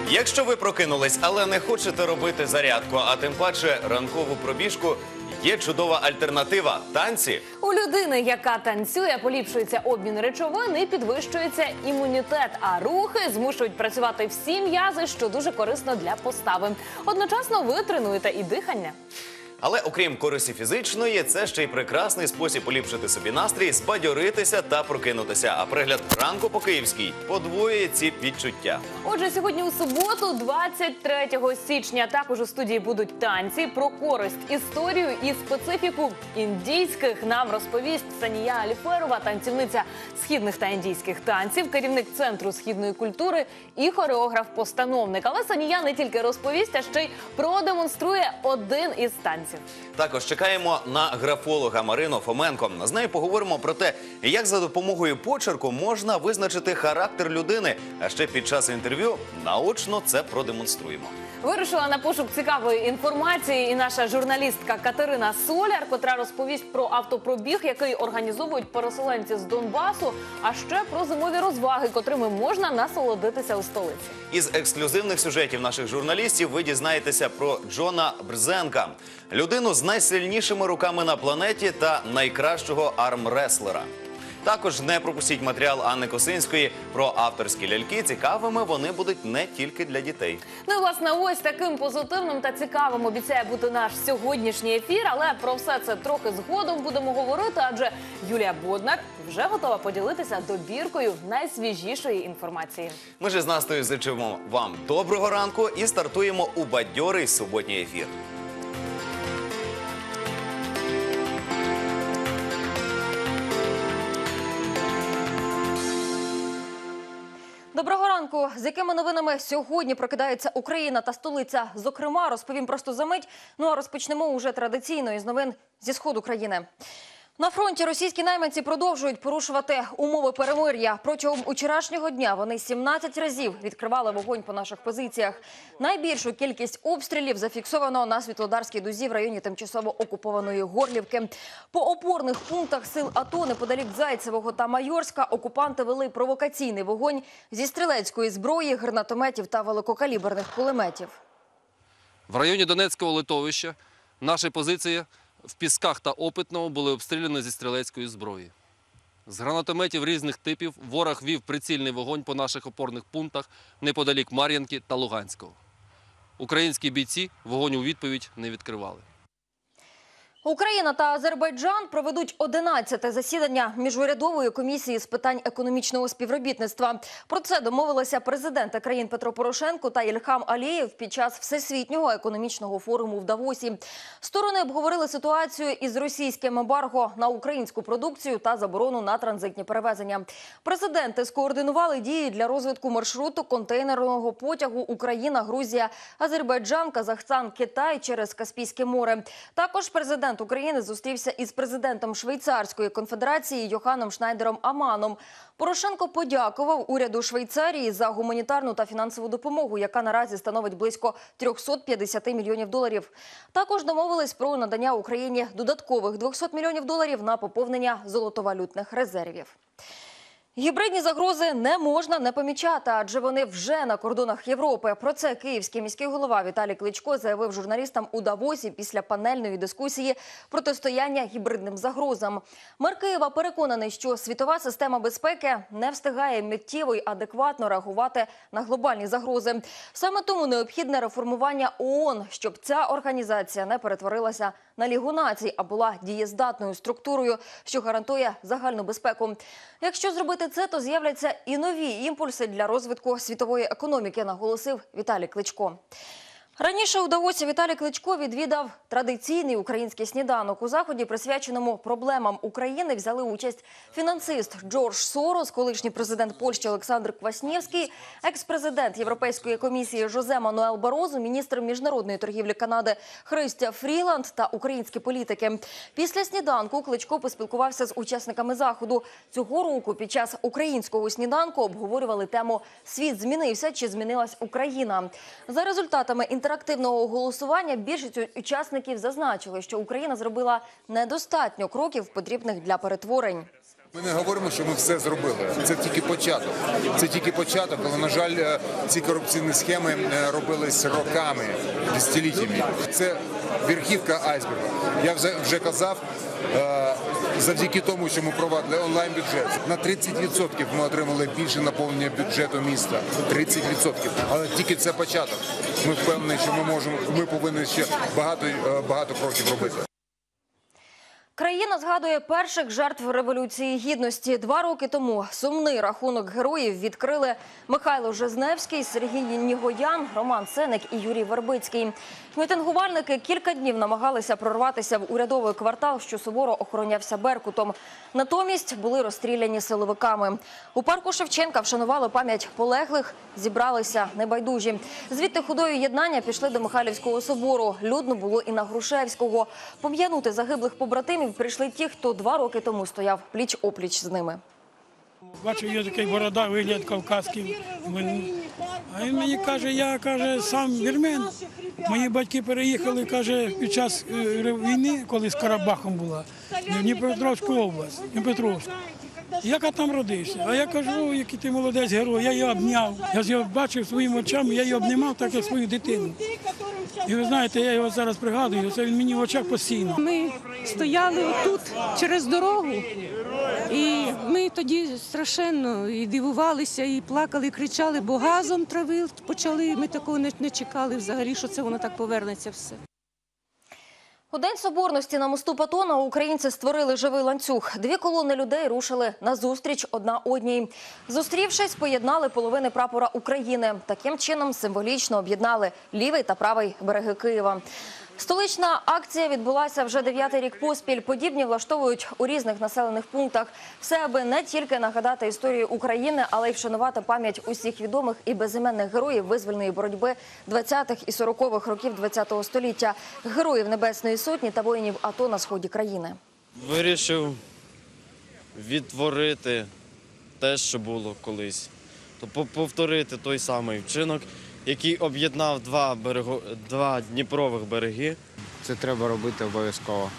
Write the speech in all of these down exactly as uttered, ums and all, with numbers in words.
Якщо ви прокинулись, але не хочете робити зарядку, а тим паче ранкову пробіжку, є чудова альтернатива – танці. У людини, яка танцює, поліпшується обмін речовин і підвищується імунітет, а рухи змушують працювати всі м'язи, що дуже корисно для постави. Одночасно ви тренуєте і дихання. Але окрім користі фізичної, це ще й прекрасний спосіб поліпшити собі настрій, збадьоритися та прокинутися. А пригляд ранку по-київській подвоює ці відчуття. Отже, сьогодні у суботу, двадцять третього січня, також у студії будуть танці. Про користь, історію і специфіку індійських нам розповість Санія Аліферова, танцівниця східних та індійських танців, керівник Центру східної культури і хореограф-постановник. Але Санія не тільки розповість, а ще й продемонструє один із танців. Також чекаємо на графолога Марину Фоменко. З нею поговоримо про те, як за допомогою почерку можна визначити характер людини. А ще під час інтерв'ю наочно це продемонструємо. Вирушила на пошук цікавої інформації і наша журналістка Катерина Соляр, котра розповість про автопробіг, який організовують переселенці з Донбасу, а ще про зимові розваги, котрими можна насолодитися у столиці. Із ексклюзивних сюжетів наших журналістів ви дізнаєтеся про Джона Брзенка – людину з найсильнішими руками на планеті та найкращого армреслера. Також не пропустіть матеріал Анни Косинської про авторські ляльки. Цікавими вони будуть не тільки для дітей. Ну і, власне, ось таким позитивним та цікавим обіцяє бути наш сьогоднішній ефір. Але про все це трохи згодом будемо говорити, адже Юлія Боднар вже готова поділитися добіркою найсвіжішої інформації. Ми ж з Настею зичимо вам доброго ранку і стартуємо у бадьорий суботній ефір. Доброго ранку! З якими новинами сьогодні прокидається Україна та столиця? Зокрема, розповім просто за мить. Ну а розпочнемо уже традиційно із новин зі сходу країни. На фронті російські найманці продовжують порушувати умови перемир'я. Протягом вчорашнього дня вони сімнадцять разів відкривали вогонь по наших позиціях. Найбільшу кількість обстрілів зафіксовано на Світлодарській дузі в районі тимчасово окупованої Горлівки. По опорних пунктах сил АТО неподалік Зайцевого та Майорська окупанти вели провокаційний вогонь зі стрілецької зброї, гранатометів та великокаліберних кулеметів. В районі Донецького литовища наші позиції в Пісках та Опитному були обстріляні зі стрілецької зброї. З гранатометів різних типів ворог вів прицільний вогонь по наших опорних пунктах неподалік Мар'їнки та Луганського. Українські бійці вогонь у відповідь не відкривали. Україна та Азербайджан проведуть одинадцяте засідання міжурядової комісії з питань економічного співробітництва. Про це домовилися президенти країн Петро Порошенко та Ільхам Алієв під час Всесвітнього економічного форуму в Давосі. Сторони обговорили ситуацію із російським ембарго на українську продукцію та заборону на транзитні перевезення. Президенти скоординували дії для розвитку маршруту контейнерного потягу Україна-Грузія, Азербайджан, Казахстан, Китай через Каспійське море. Також президент Президент України зустрівся із президентом Швейцарської конфедерації Йоханом Шнайдером Аманом. Порошенко подякував уряду Швейцарії за гуманітарну та фінансову допомогу, яка наразі становить близько триста п'ятдесят мільйонів доларів. Також домовились про надання Україні додаткових двісті мільйонів доларів на поповнення золотовалютних резервів. Гібридні загрози не можна не помічати, адже вони вже на кордонах Європи. Про це київський міський голова Віталій Кличко заявив журналістам у Давосі після панельної дискусії «Протистояння гібридним загрозам». Мер Києва переконаний, що світова система безпеки не встигає миттєво й адекватно реагувати на глобальні загрози. Саме тому необхідне реформування ООН, щоб ця організація не перетворилася на Лігу націй, а була дієздатною структурою, що гарантує загальну безпеку. Якщо зробити це, то з'являться і нові імпульси для розвитку світової економіки, наголосив Віталій Кличко. Раніше у Давосі Віталій Кличко відвідав традиційний український сніданок. У заході, присвяченому проблемам України, взяли участь фінансист Джордж Сорос, колишній президент Польщі Олександр Кваснєвський, екс-президент Європейської комісії Жозе Мануел Барозу, міністр міжнародної торгівлі Канади Христя Фріланд та українські політики. Після сніданку Кличко поспілкувався з учасниками заходу. Цього року під час українського сніданку обговорювали тему «Світ змінився чи змінилась Україна?». За результатами інтерактивного інтерактивного голосування більшість учасників зазначили, що Україна зробила недостатньо кроків, потрібних для перетворень. Ми не говоримо, що ми все зробили. Це тільки початок. Це тільки початок, але, на жаль, ці корупційні схеми робились роками, десятиліттями. Це верхівка айсберга. Я вже, вже казав, завдяки тому, що ми провадили онлайн-бюджет, на тридцять відсотків ми отримали більше наповнення бюджету міста. тридцять відсотків. Але тільки це початок. Ми впевнені, що ми можемо, ми повинні ще багато, багато кроків робити. Країна згадує перших жертв Революції Гідності. Два роки тому сумний рахунок героїв відкрили Михайло Жизневський, Сергій Нігоян, Роман Сенник і Юрій Вербицький. Мітингувальники кілька днів намагалися прорватися в урядовий квартал, що суворо охоронявся Беркутом. Натомість були розстріляні силовиками. У парку Шевченка вшанували пам'ять полеглих, зібралися небайдужі. Звідти ходою єднання пішли до Михайлівського собору. Людно було і на Грушевського. Пом'янути загиблих побратимів прийшли ті, хто два роки тому стояв пліч-опліч з ними. Бачу, є такий борода, вигляд кавказький. А він мені каже, я каже, сам вірмен. Мої батьки переїхали, каже, під час війни, коли з Карабахом була, в Дніпропетровську область, Дніпропетровську. Я там родився. А я кажу, о, який ти молодець, герой, я його обняв. Я ж його бачив своїми очами, я його обнімав, так як свою дитину. І ви знаєте, я його зараз пригадую, це він мені в очах постійно. Ми стояли отут, через дорогу, і ми тоді страшенно і дивувалися, і плакали, і кричали, бо газом травили, почали, ми такого не, не чекали взагалі, що це воно так повернеться все. У День Соборності на мосту Патона українці створили живий ланцюг. Дві колони людей рушили назустріч одна одній. Зустрівшись, поєднали половини прапора України. Таким чином символічно об'єднали лівий та правий береги Києва. Столична акція відбулася вже дев'ятий рік поспіль. Подібні влаштовують у різних населених пунктах. Все, аби не тільки нагадати історію України, але й вшанувати пам'ять усіх відомих і безіменних героїв визвольної боротьби двадцятих і сорокових років ХХ століття, героїв Небесної Сотні та воїнів АТО на сході країни. Вирішив відтворити те, що було колись. Тобто повторити той самий вчинок, який об'єднав два, берего... два Дніпрових береги. Це треба робити обов'язково.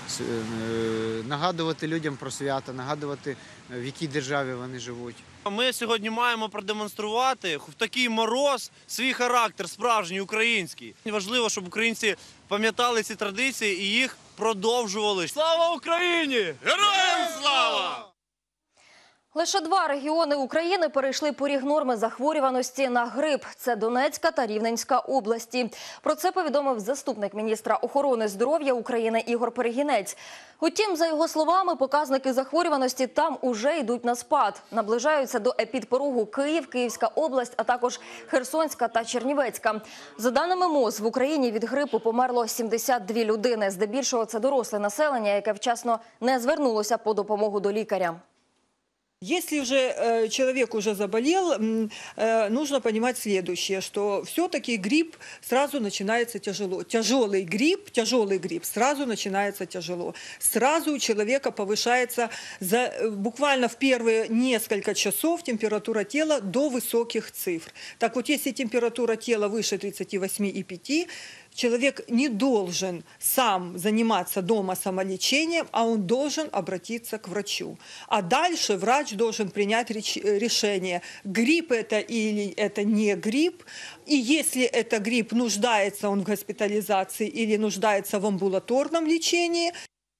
Нагадувати людям про свята, нагадувати, в якій державі вони живуть. Ми сьогодні маємо продемонструвати в такий мороз свій характер справжній український. Важливо, щоб українці пам'ятали ці традиції і їх продовжували. Слава Україні! Героям слава! Лише два регіони України перейшли поріг норми захворюваності на грип. Це Донецька та Рівненська області. Про це повідомив заступник міністра охорони здоров'я України Ігор Перегінець. Утім, за його словами, показники захворюваності там уже йдуть на спад. Наближаються до епідпорогу Київ, Київська область, а також Херсонська та Чернівецька. За даними МОЗ, в Україні від грипу померло сімдесят дві людини. Здебільшого це доросле населення, яке вчасно не звернулося по допомогу до лікаря. Если уже э, человек уже заболел, э, нужно понимать следующее, что все-таки грипп сразу начинается тяжело. Тяжелый грипп, тяжелый грипп сразу начинается тяжело. Сразу у человека повышается за, буквально в первые несколько часов температура тела до высоких цифр. Так вот, если температура тела выше тридцати восьми и пяти, человек не должен сам заниматься дома самолечением, а он должен обратиться к врачу. А дальше врач должен принять решение, грипп это или это не грипп. И если это грипп, нуждается он в госпитализации или нуждается в амбулаторном лечении.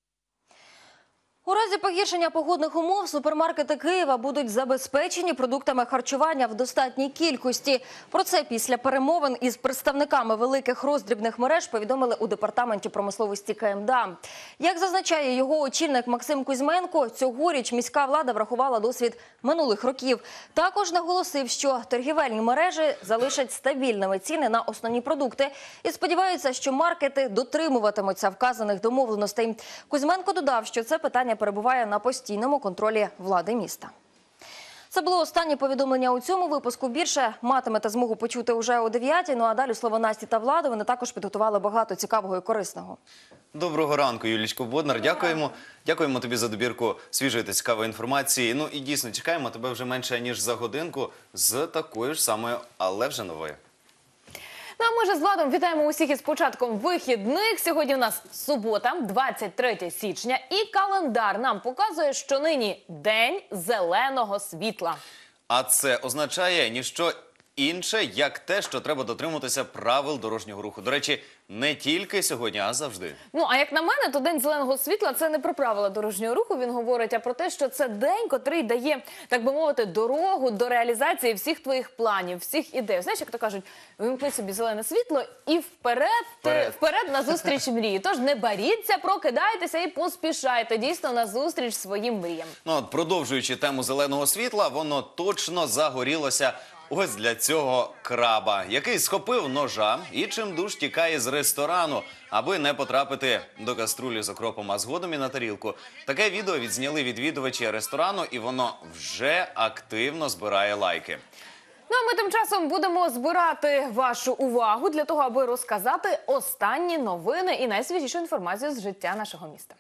У разі погіршення погодних умов супермаркети Києва будуть забезпечені продуктами харчування в достатній кількості. Про це після перемовин із представниками великих роздрібних мереж повідомили у департаменті промисловості КМДА. Як зазначає його очільник Максим Кузьменко, цьогоріч міська влада врахувала досвід минулих років. Також наголосив, що торгівельні мережі залишать стабільними ціни на основні продукти і сподіваються, що маркети дотримуватимуться вказаних домовленостей. Кузьменко додав, що це питання перебуває на постійному контролі влади міста. Це було останнє повідомлення у цьому випуску. Більше матимете змогу почути уже о дев'ятій. Ну а далі слово Насті та Влади. Вони також підготували багато цікавого і корисного. Доброго ранку, Юлічко Боднар. Дякуємо. Дякуємо тобі за добірку свіжої та цікавої інформації. Ну і дійсно, чекаємо тебе вже менше, ніж за годинку з такою ж самою, але вже новою. Ну, а ми ми ж з Владом вітаємо усіх із початком вихідних. Сьогодні у нас субота, двадцять третє січня, і календар нам показує, що нині День зеленого світла. А це означає ніщо інше, як те, що треба дотримуватися правил дорожнього руху. До речі, не тільки сьогодні, а завжди. Ну, а як на мене, то День зеленого світла – це не про правила дорожнього руху, він говорить, а про те, що це день, котрий дає, так би мовити, дорогу до реалізації всіх твоїх планів, всіх ідей. Знаєш, як то кажуть, вимкни собі зелене світло і вперед, Вперед. вперед на зустріч мрії. Тож не боріться, прокидайтеся і поспішайте дійсно на зустріч своїм мріям. Ну, от, продовжуючи тему зеленого світла, воно точно загорілося ось для цього краба, який схопив ножа і чимдуж тікає з ресторану, аби не потрапити до каструлі з окропом, а згодом і на тарілку. Таке відео відзняли відвідувачі ресторану, і воно вже активно збирає лайки. Ну, а ми тим часом будемо збирати вашу увагу для того, аби розказати останні новини і найсвіжішу інформацію з життя нашого міста.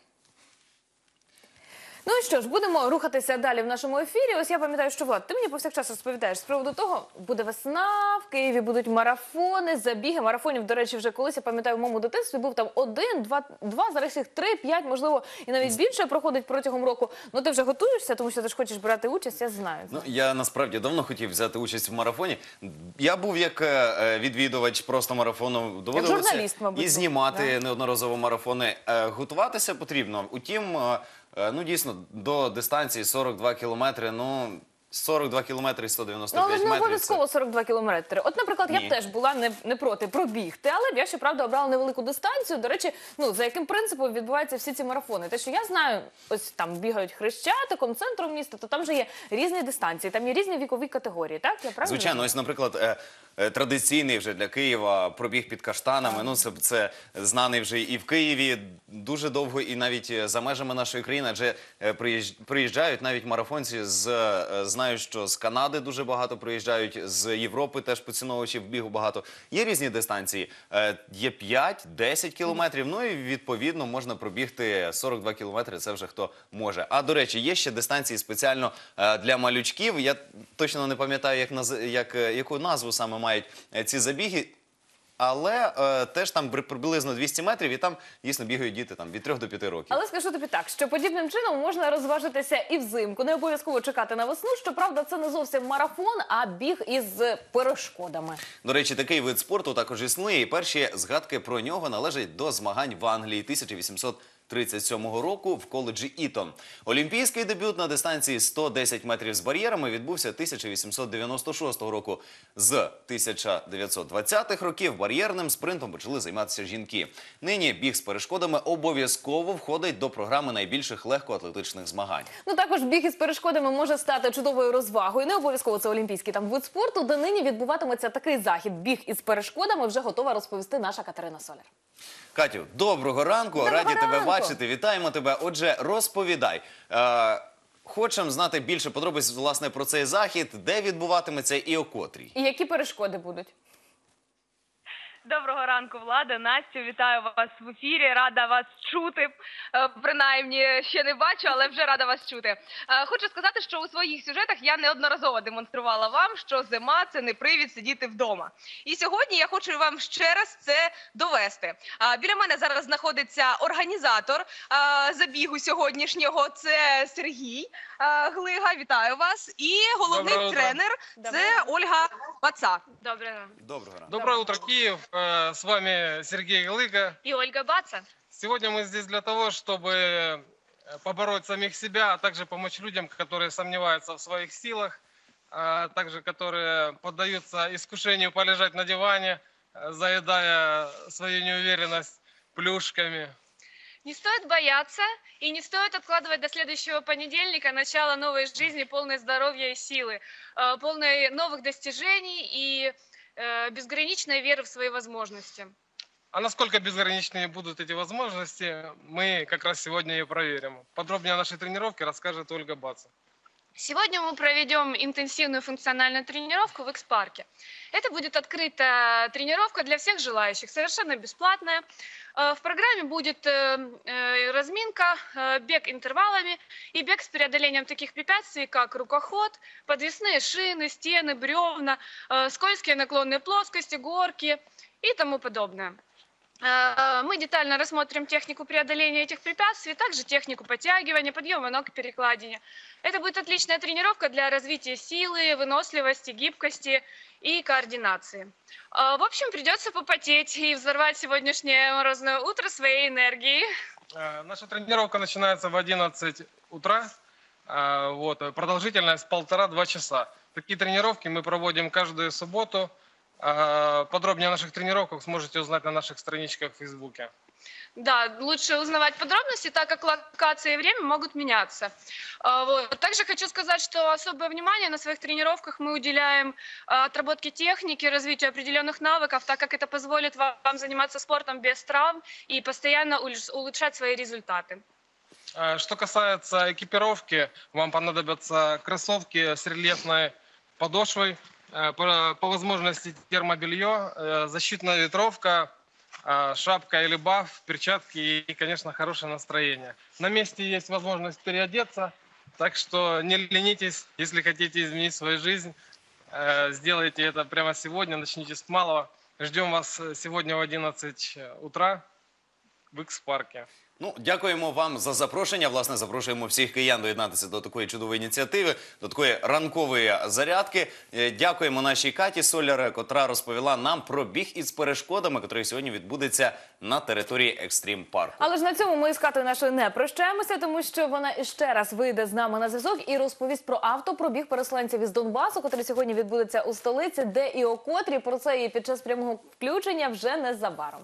Ну і що ж, будемо рухатися далі в нашому ефірі. Ось я пам'ятаю, що, Влад, ти мені повсякчас розповідаєш з приводу того, буде весна, в Києві будуть марафони, забіги. Марафонів, до речі, вже колись, я пам'ятаю, в моєму дитинстві був там один, два, два, зараз їх три, п'ять, можливо, і навіть більше проходить протягом року. Ну ти вже готуєшся, тому що ти ж хочеш брати участь, я знаю. Ну, я насправді давно хотів взяти участь в марафоні. Я був як е, відвідувач просто марафону, доводилося журналіст, мабуть, і був, знімати да? неодноразово марафони. Е, готуватися потрібно. Утім, е, е, ну дійсно, до дистанції сорок два кілометри, ну... сорок два кілометри і сто дев'яносто Ну, але п'ять ж не метрів. обов'язково сорок два кілометри. От, наприклад, я Ні. б теж була не, не проти пробігти, але б я, щоправда, обрала невелику дистанцію. До речі, ну, за яким принципом відбуваються всі ці марафони? Те, що я знаю, ось там бігають Хрещатиком, центром міста, то там же є різні дистанції, там є різні вікові категорії, так? Я правильно Звичайно, розумію? ось, наприклад, е, е, традиційний вже для Києва пробіг під каштанами. Ну, це, це знаний вже і в Києві дуже довго, і навіть е, за межами нашої країни, адже е, приїж- приїжджають навіть марафонці з, е, знаю, що з Канади дуже багато приїжджають, з Європи теж поціновувачів бігу багато. Є різні дистанції. Е, є п'ять-десять кілометрів, ну і відповідно можна пробігти сорок два кілометри, це вже хто може. А, до речі, є ще дистанції спеціально е, для малючків. Я точно не пам'ятаю, як, наз... як, е, яку назву саме мають е, ці забіги. Але е, теж там при- приблизно двісті метрів, і там дійсно бігають діти там, від трьох до п'яти років. Але скажу тобі так, що подібним чином можна розважитися і взимку. Не обов'язково чекати на весну. Щоправда, це не зовсім марафон, а біг із перешкодами. До речі, такий вид спорту також існує, і перші згадки про нього належать до змагань в Англії тисяча вісімсот тридцять сьомого року в коледжі Ітон. Олімпійський дебют на дистанції сто десять метрів з бар'єрами відбувся тисяча вісімсот дев'яносто шостого року. З тисяча дев'ятсот двадцятих років бар'єрним спринтом почали займатися жінки. Нині біг з перешкодами обов'язково входить до програми найбільших легкоатлетичних змагань. Ну, також біг із перешкодами може стати чудовою розвагою. Не обов'язково це олімпійський там вид спорту, де нині відбуватиметься такий захід. Біг із перешкодами вже готова розповісти наша Катерина Соляр. Катю, доброго ранку, Доброго раді тебе ранку. бачити, вітаємо тебе. Отже, розповідай. Е, хочемо знати більше подробиць, власне, про цей захід, де відбуватиметься і о котрій. І які перешкоди будуть? Доброго ранку, Влада, Настю, вітаю вас в ефірі, рада вас чути, Е, принаймні ще не бачу, але вже рада вас чути. Е, Хочу сказати, що у своїх сюжетах я неодноразово демонструвала вам, що зима – це не привід сидіти вдома. І сьогодні я хочу вам ще раз це довести. Е, Біля мене зараз знаходиться організатор е, забігу сьогоднішнього, це Сергій е, Глига, вітаю вас, і головний Доброго утра. тренер – це Ольга Баца. Доброго ранку. Доброго ранку. Доброе утро, Киев. Э, С вами Сергей Глыга. И Ольга Баца. Сегодня мы здесь для того, чтобы э, побороть самих себя, а также помочь людям, которые сомневаются в своих силах, а также которые поддаются искушению полежать на диване, э, заедая свою неуверенность плюшками. Не стоит бояться и не стоит откладывать до следующего понедельника начало новой жизни, полной здоровья и силы, э, полной новых достижений и э, безграничной веры в свои возможности. А насколько безграничными будут эти возможности, мы как раз сегодня и проверим. Подробнее о нашей тренировке расскажет Ольга Баца. Сегодня мы проведем интенсивную функциональную тренировку в X-парке. Это будет открытая тренировка для всех желающих, совершенно бесплатная. Э, В программе будет э, э, разминка, э, бег интервалами и бег с преодолением таких препятствий, как рукоход, подвесные шины, стены, бревна, э, скользкие наклонные плоскости, горки и тому подобное. Э, Мы детально рассмотрим технику преодоления этих препятствий, также технику подтягивания, подъема ног к перекладине. Это будет отличная тренировка для развития силы, выносливости, гибкости и координации. Э, В общем, придется попотеть и взорвать сегодняшнее морозное утро своей энергией. Э, Наша тренировка начинается в одиннадцать утра. Э, Вот, продолжительность полтора-два часа. Такие тренировки мы проводим каждую субботу. Э, Подробнее о наших тренировках сможете узнать на наших страничках в Фейсбуке. Да, лучше узнавать подробности, так как локация и время могут меняться. А, Вот. Также хочу сказать, что особое внимание на своих тренировках мы уделяем а, отработке техники, развитию определенных навыков, так как это позволит вам заниматься спортом без травм и постоянно улеш- улучшать свои результаты. Э, Что касается экипировки, вам понадобятся кроссовки с рельефной подошвой, э, по, по возможности термобелье, э, защитная ветровка, э, шапка или баф, перчатки и, конечно, хорошее настроение. На месте есть возможность переодеться, так что не ленитесь, если хотите изменить свою жизнь, э, сделайте это прямо сегодня, начните с малого. Ждем вас сегодня в одиннадцать утра в X-парке. Ну, дякуємо вам за запрошення. Власне, запрошуємо всіх киян доєднатися до такої чудової ініціативи, до такої ранкової зарядки. Е, Дякуємо нашій Каті Соляр, котра розповіла нам про біг із перешкодами, який сьогодні відбудеться на території Екстрім Парку. Але ж на цьому ми з Катою нашою не прощаємося, тому що вона іще раз вийде з нами на зв'язок і розповість про автопробіг переселенців із Донбасу, який сьогодні відбудеться у столиці, де і о котрі. Про це і під час прямого включення вже незабаром.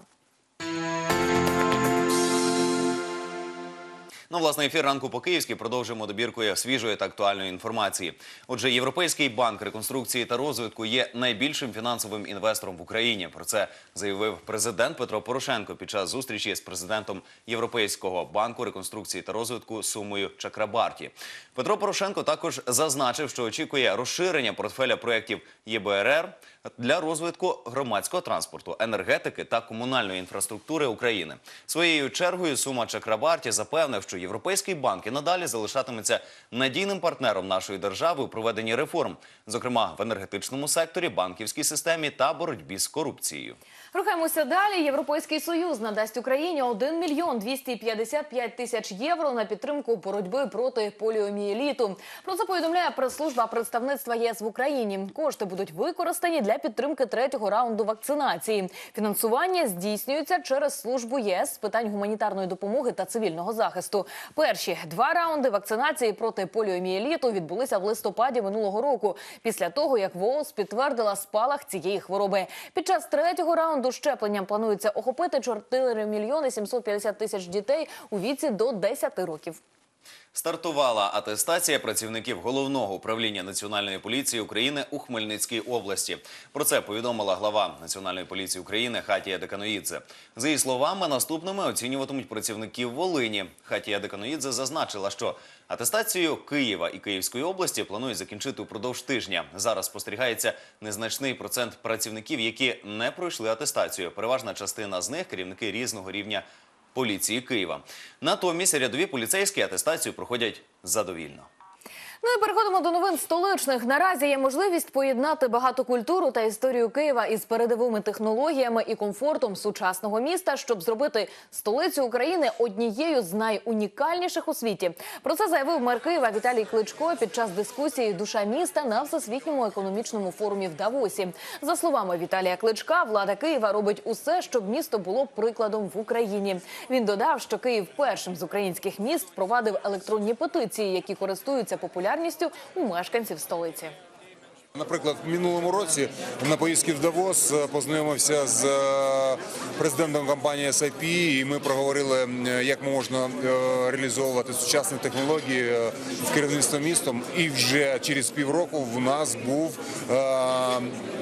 Ну, власне, ефір «Ранку по-київськи» продовжуємо добіркою свіжої та актуальної інформації. Отже, Європейський банк реконструкції та розвитку є найбільшим фінансовим інвестором в Україні. Про це заявив президент Петро Порошенко під час зустрічі з президентом Європейського банку реконструкції та розвитку Сумою Чакрабарті. Петро Порошенко також зазначив, що очікує розширення портфеля проєктів Є Б Р Р для розвитку громадського транспорту, енергетики та комунальної інфраструктури України. Своєю чергою Сума Чакрабарті запевнив, що Європейський банк і надалі залишатиметься надійним партнером нашої держави у проведенні реформ, зокрема в енергетичному секторі, банківській системі та боротьбі з корупцією. Рухаємося далі. Європейський Союз надасть Україні один мільйон двісті п'ятдесят п'ять тисяч євро на підтримку боротьби проти поліомієліту. Про це повідомляє прес-служба представництва ЄС в Україні. Кошти будуть використані для підтримки третього раунду вакцинації. Фінансування здійснюється через службу ЄС з питань гуманітарної допомоги та цивільного захисту. Перші два раунди вакцинації проти поліомієліту відбулися в листопаді минулого року, після того, як ВООЗ підтвердила спалах цієї хвороби. Під час третього раунду щепленням планується охопити чотири мільйони сімсот п'ятдесят тисяч дітей у віці до десяти років. Стартувала атестація працівників Головного управління Національної поліції України у Хмельницькій області. Про це повідомила глава Національної поліції України Хатія Деканоїдзе. За її словами, наступними оцінюватимуть працівників Волині. Хатія Деканоїдзе зазначила, що атестацію Києва і Київської області планують закінчити упродовж тижня. Зараз спостерігається незначний процент працівників, які не пройшли атестацію. Переважна частина з них – керівники різного рівня поліції Києва. Натомість рядові поліцейські атестацію проходять задовільно. Ну і переходимо до новин столичних. Наразі є можливість поєднати багатокультуру та історію Києва із передовими технологіями і комфортом сучасного міста, щоб зробити столицю України однією з найунікальніших у світі. Про це заявив мер Києва Віталій Кличко під час дискусії «Душа міста» на Всесвітньому економічному форумі в Давосі. За словами Віталія Кличка, влада Києва робить усе, щоб місто було прикладом в Україні. Він додав, що Київ першим з українських міст впровадив електронні петиції, які користуються популярністю у мешканців столиці. Наприклад, в минулому році на поїздці в Давос познайомився з президентом компанії ес ай пі, і ми проговорили, як можна реалізовувати сучасні технології в керівництво містом. І вже через півроку в нас був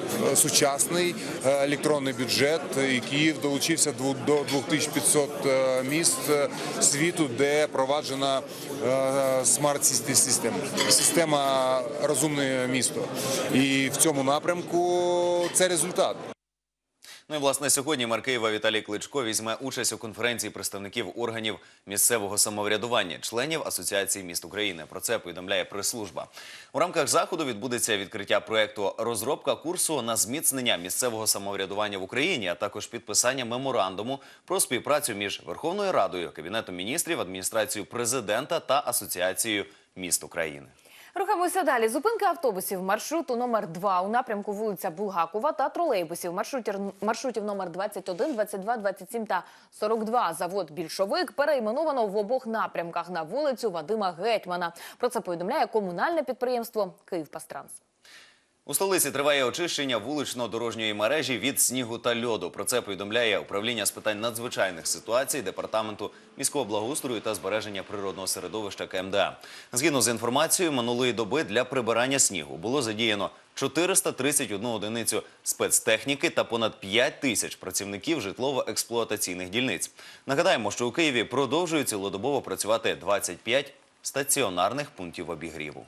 е, сучасний е, електронний бюджет, і Київ долучився до двох тисяч п'ятсот е, міст е, світу, де проваджена е, смарт-система, система розумне місто. І в цьому напрямку це результат. Ну і, власне, сьогодні мер Києва Віталій Кличко візьме участь у конференції представників органів місцевого самоврядування, членів Асоціації міст України. Про це повідомляє прес-служба. У рамках заходу відбудеться відкриття проєкту «Розробка курсу на зміцнення місцевого самоврядування в Україні», а також підписання меморандуму про співпрацю між Верховною Радою, Кабінетом міністрів, Адміністрацією президента та Асоціацією міст України. Рухаємося далі. Зупинки автобусів маршруту номер два у напрямку вулиця Булгакова та тролейбусів маршрутів, маршрутів номер двадцять один, двадцять два, двадцять сім та сорок два. Завод «Більшовик» перейменовано в обох напрямках на вулицю Вадима Гетьмана. Про це повідомляє комунальне підприємство «Київпастранс». У столиці триває очищення вулично-дорожньої мережі від снігу та льоду. Про це повідомляє управління з питань надзвичайних ситуацій Департаменту міського благоустрою та збереження природного середовища Ка Ем Де А. Згідно з інформацією, минулої доби для прибирання снігу було задіяно чотириста тридцять одну одиницю спецтехніки та понад п'ять тисяч працівників житлово-експлуатаційних дільниць. Нагадаємо, що у Києві продовжують цілодобово працювати двадцять п'ять стаціонарних пунктів обігріву.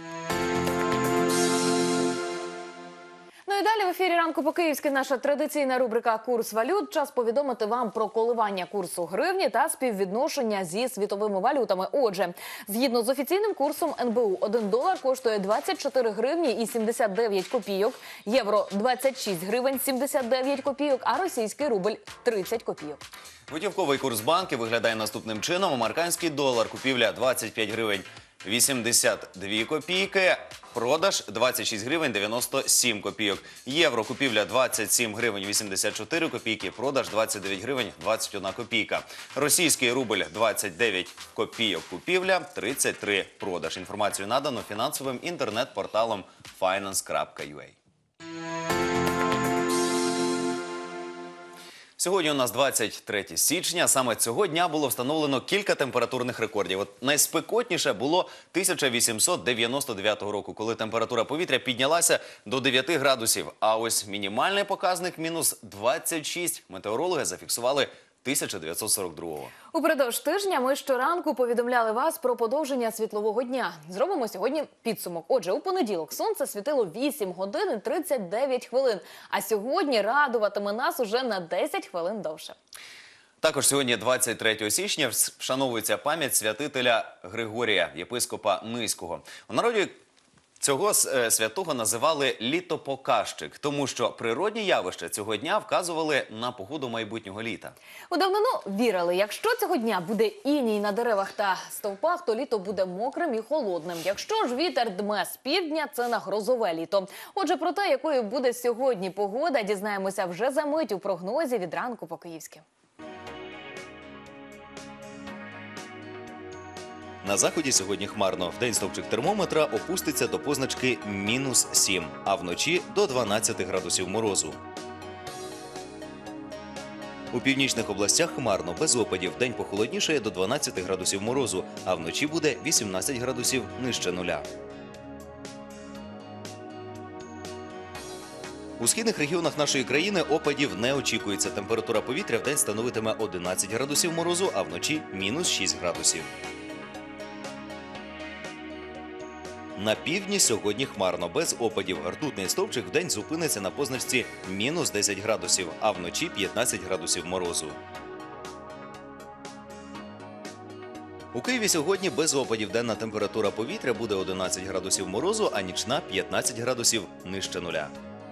Ну і далі в ефірі «Ранку по-київськи» наша традиційна рубрика «Курс валют». Час повідомити вам про коливання курсу гривні та співвідношення зі світовими валютами. Отже, згідно з офіційним курсом Ен Бе У, один долар коштує двадцять чотири гривні і сімдесят дев'ять копійок, євро – двадцять шість гривень сімдесят дев'ять копійок, а російський рубль – тридцять копійок. Готівковий курс банки виглядає наступним чином. Американський долар купівля двадцять п'ять гривень вісімдесят дві копійки, продаж двадцять шість гривень дев'яносто сім копійок. Євро купівля двадцять сім гривень вісімдесят чотири копійки, продаж двадцять дев'ять гривень двадцять одна копійка. Російський рубль двадцять дев'ять копійок купівля, тридцять три продаж. Інформацію надано фінансовим інтернет-порталом файнанс крапка ю а. Сьогодні у нас двадцять третє січня. Саме цього дня було встановлено кілька температурних рекордів. От найспекотніше було тисяча вісімсот дев'яносто дев'ятого року, коли температура повітря піднялася до дев'яти градусів. А ось мінімальний показник – мінус двадцять шість. Метеорологи зафіксували тисяча дев'ятсот сорок другого. Упродовж тижня ми щоранку повідомляли вас про подовження світлового дня. Зробимо сьогодні підсумок. Отже, у понеділок сонце світило вісім годин і тридцять дев'ять хвилин. А сьогодні радуватиме нас уже на десять хвилин довше. Також сьогодні, двадцять третього січня, вшановується пам'ять святителя Григорія, єпископа Низького. У народі цього святого називали літопоказчик, тому що природні явища цього дня вказували на погоду майбутнього літа. У давнину вірили, якщо цього дня буде іній на деревах та стовпах, то літо буде мокрим і холодним. Якщо ж вітер дме з півдня, це на грозове літо. Отже, про те, якою буде сьогодні погода, дізнаємося вже за мить у прогнозі від ранку по-київськи. На заході сьогодні хмарно. Вдень стовпчик термометра опуститься до позначки мінус сім, а вночі до дванадцяти градусів морозу. У північних областях хмарно, без опадів. Вдень похолоднішає до дванадцяти градусів морозу, а вночі буде вісімнадцять градусів нижче нуля. У східних регіонах нашої країни опадів не очікується. Температура повітря вдень становитиме одинадцять градусів морозу, а вночі мінус шість градусів. На півдні сьогодні хмарно, без опадів. Ртутний стовпчик вдень зупиниться на позначці мінус десять градусів, а вночі п'ятнадцять градусів морозу. У Києві сьогодні без опадів. Денна температура повітря буде одинадцять градусів морозу, а нічна – п'ятнадцять градусів нижче нуля.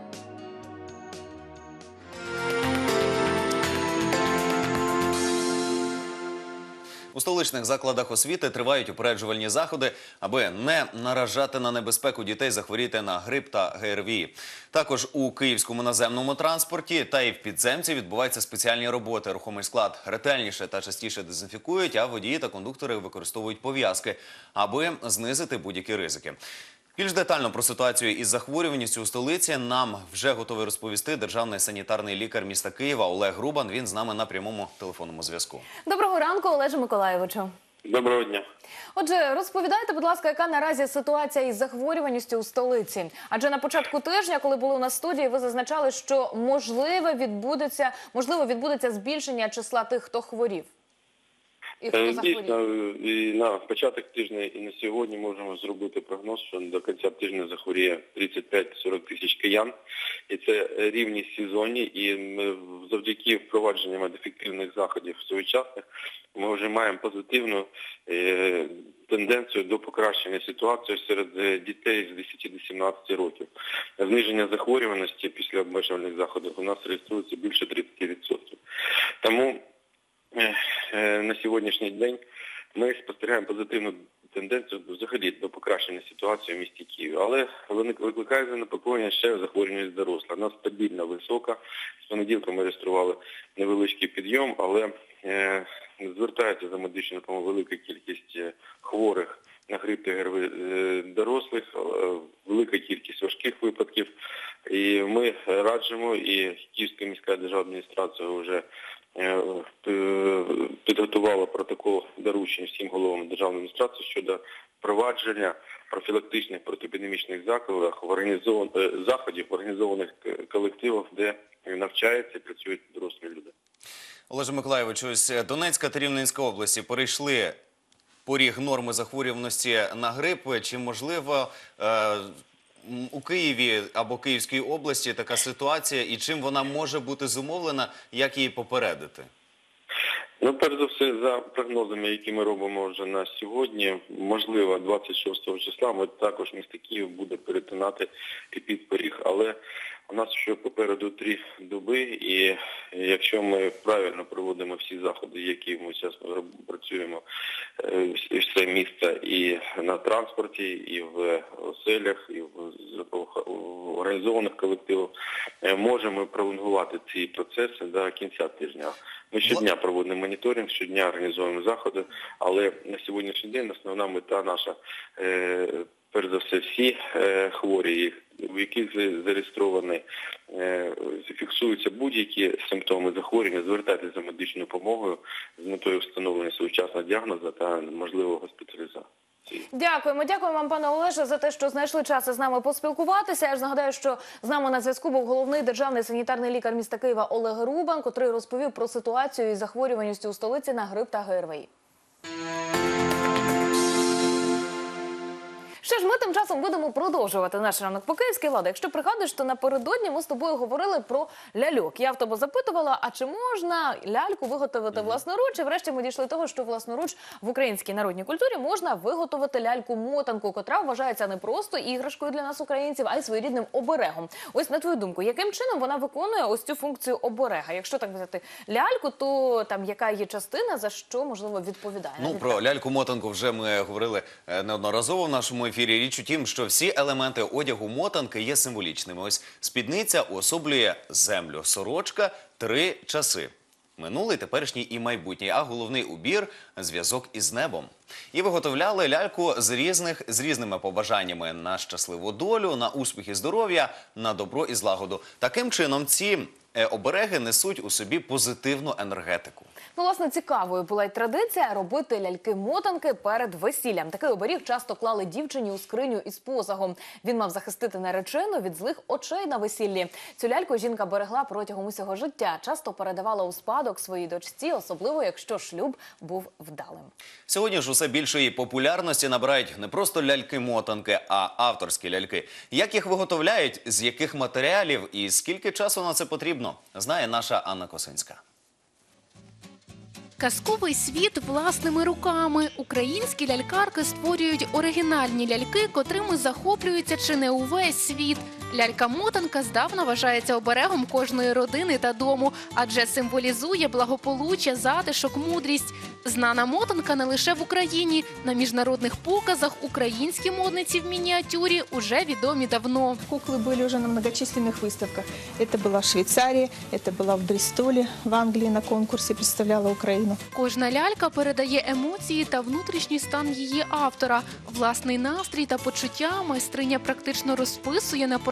У столичних закладах освіти тривають упереджувальні заходи, аби не наражати на небезпеку дітей захворіти на грип та Ге Ер Ві. Також у київському наземному транспорті та і в підземці відбуваються спеціальні роботи. Рухомий склад ретельніше та частіше дезінфікують, а водії та кондуктори використовують пов'язки, аби знизити будь-які ризики. Більш детально про ситуацію із захворюваністю у столиці нам вже готовий розповісти державний санітарний лікар міста Києва Олег Грубан. Він з нами на прямому телефонному зв'язку. Доброго ранку, Олеже Миколайовичу. Доброго дня. Отже, розповідайте, будь ласка, яка наразі ситуація із захворюваністю у столиці? Адже на початку тижня, коли були у нас в студії, ви зазначали, що можливо відбудеться, можливо, відбудеться збільшення числа тих, хто хворів. І хто захворів. Дійсно, і на початок тижня і на сьогодні можемо зробити прогноз, що до кінця тижня захворіє тридцять п'ять - сорок тисяч киян. І це рівні сезонні, і ми завдяки впровадженню ефективних заходів своєчасних ми вже маємо позитивну е, тенденцію до покращення ситуації серед дітей з десяти до сімнадцяти років. Зниження захворюваності після обмежувальних заходів у нас реєструється більше тридцять відсотків. Тому на сьогоднішній день ми спостерігаємо позитивну тенденцію взагалі до покращення ситуації в місті Києві. Але викликає занепокоєння ще захворюваність дорослих. Вона стабільно висока. З понеділка ми реєстрували невеличкий підйом, але е, звертається за медичною допомогою велика кількість хворих на грип та ГРВІ дорослих, велика кількість важких випадків. І ми раджимо, і Київська міська державна адміністрація вже підготувала протокол доручень всім головам державної адміністрації щодо впровадження профілактичних протиепідемічних заходів, заходів в організованих колективах, де навчаються і працюють дорослі люди. Олеже Миколайовичу, ось Донецька та Рівненська області перейшли поріг норми захворюваності на грип. Чи можливо у Києві або Київській області така ситуація, і чим вона може бути зумовлена, як її попередити? Ну, перш за все, за прогнозами, які ми робимо вже на сьогодні, можливо, двадцять шостого числа ми також місто Київ буде перетинати епідпоріг, але у нас ще попереду три доби, і якщо ми правильно проводимо всі заходи, які ми зараз працюємо, все місто і на транспорті, і в оселях, і в організованих колективах, можемо пролонгувати ці процеси до кінця тижня. Ми щодня проводимо моніторинг, щодня організуємо заходи, але на сьогоднішній день основна мета наша, перш за все, всі хворі, у яких зареєстровані, фіксуються будь-які симптоми захворювання, звертайтеся за медичною допомогою з метою встановлення своєчасного діагнозу та можливої госпіталізації. Дякуємо. Дякуємо вам, пане Олеже, за те, що знайшли час із нами поспілкуватися. Я ж нагадаю, що з нами на зв'язку був головний державний санітарний лікар міста Києва Олег Рубан, котрий розповів про ситуацію із захворюваністю у столиці на грип та ГРВІ. Що ж, ми тим часом будемо продовжувати наш ранок по київській, Лада. Якщо пригадуєш, то напередодні ми з тобою говорили про ляльок. Я в тебе запитувала, а чи можна ляльку виготовити власноруч? І врешті ми дійшли до того, що власноруч в українській народній культурі можна виготовити ляльку-мотанку, котра вважається не просто іграшкою для нас, українців, а й своєрідним оберегом. Ось, на твою думку, яким чином вона виконує ось цю функцію оберега? Якщо так взяти ляльку, то там яка її частина, за що, можливо, відповідає? Ну, про ляльку-мотанку вже ми говорили неодноразово в нашому ефірі. Річ у тім, що всі елементи одягу мотанки є символічними. Ось спідниця уособлює землю, сорочка – три часи. Минулий, теперішній і майбутній, а головний убір – зв'язок із небом. І виготовляли ляльку з, різних, з різними побажаннями на щасливу долю, на успіх і здоров'я, на добро і злагоду. Таким чином, ці обереги несуть у собі позитивну енергетику. Ну, власне, цікавою була й традиція робити ляльки-мотанки перед весіллям. Такий оберіг часто клали дівчині у скриню із посагом. Він мав захистити наречену від злих очей на весіллі. Цю ляльку жінка берегла протягом усього життя. Часто передавала у спадок своїй дочці, особливо якщо шлюб був вдалим. Сьогодні ж усе більшої популярності набирають не просто ляльки-мотанки, а авторські ляльки. Як їх виготовляють, з яких матеріалів і скільки часу на це потрібно, знає наша Анна Косинська. Казковий світ власними руками. Українські лялькарки створюють оригінальні ляльки, котрими захоплюється чи не увесь світ. Лялька-мотанка здавна вважається оберегом кожної родини та дому, адже символізує благополуччя, затишок, мудрість. Знана мотанка не лише в Україні. На міжнародних показах українські модниці в мініатюрі уже відомі давно. Куклы были уже на многочисленных выставках. Это была Швейцария, это была в Бристоле, в Англии на конкурсе представляла Украину. Кожна лялька передає емоції та внутрішній стан її автора. Власний настрій та почуття майстриня практично розписує на порцеляні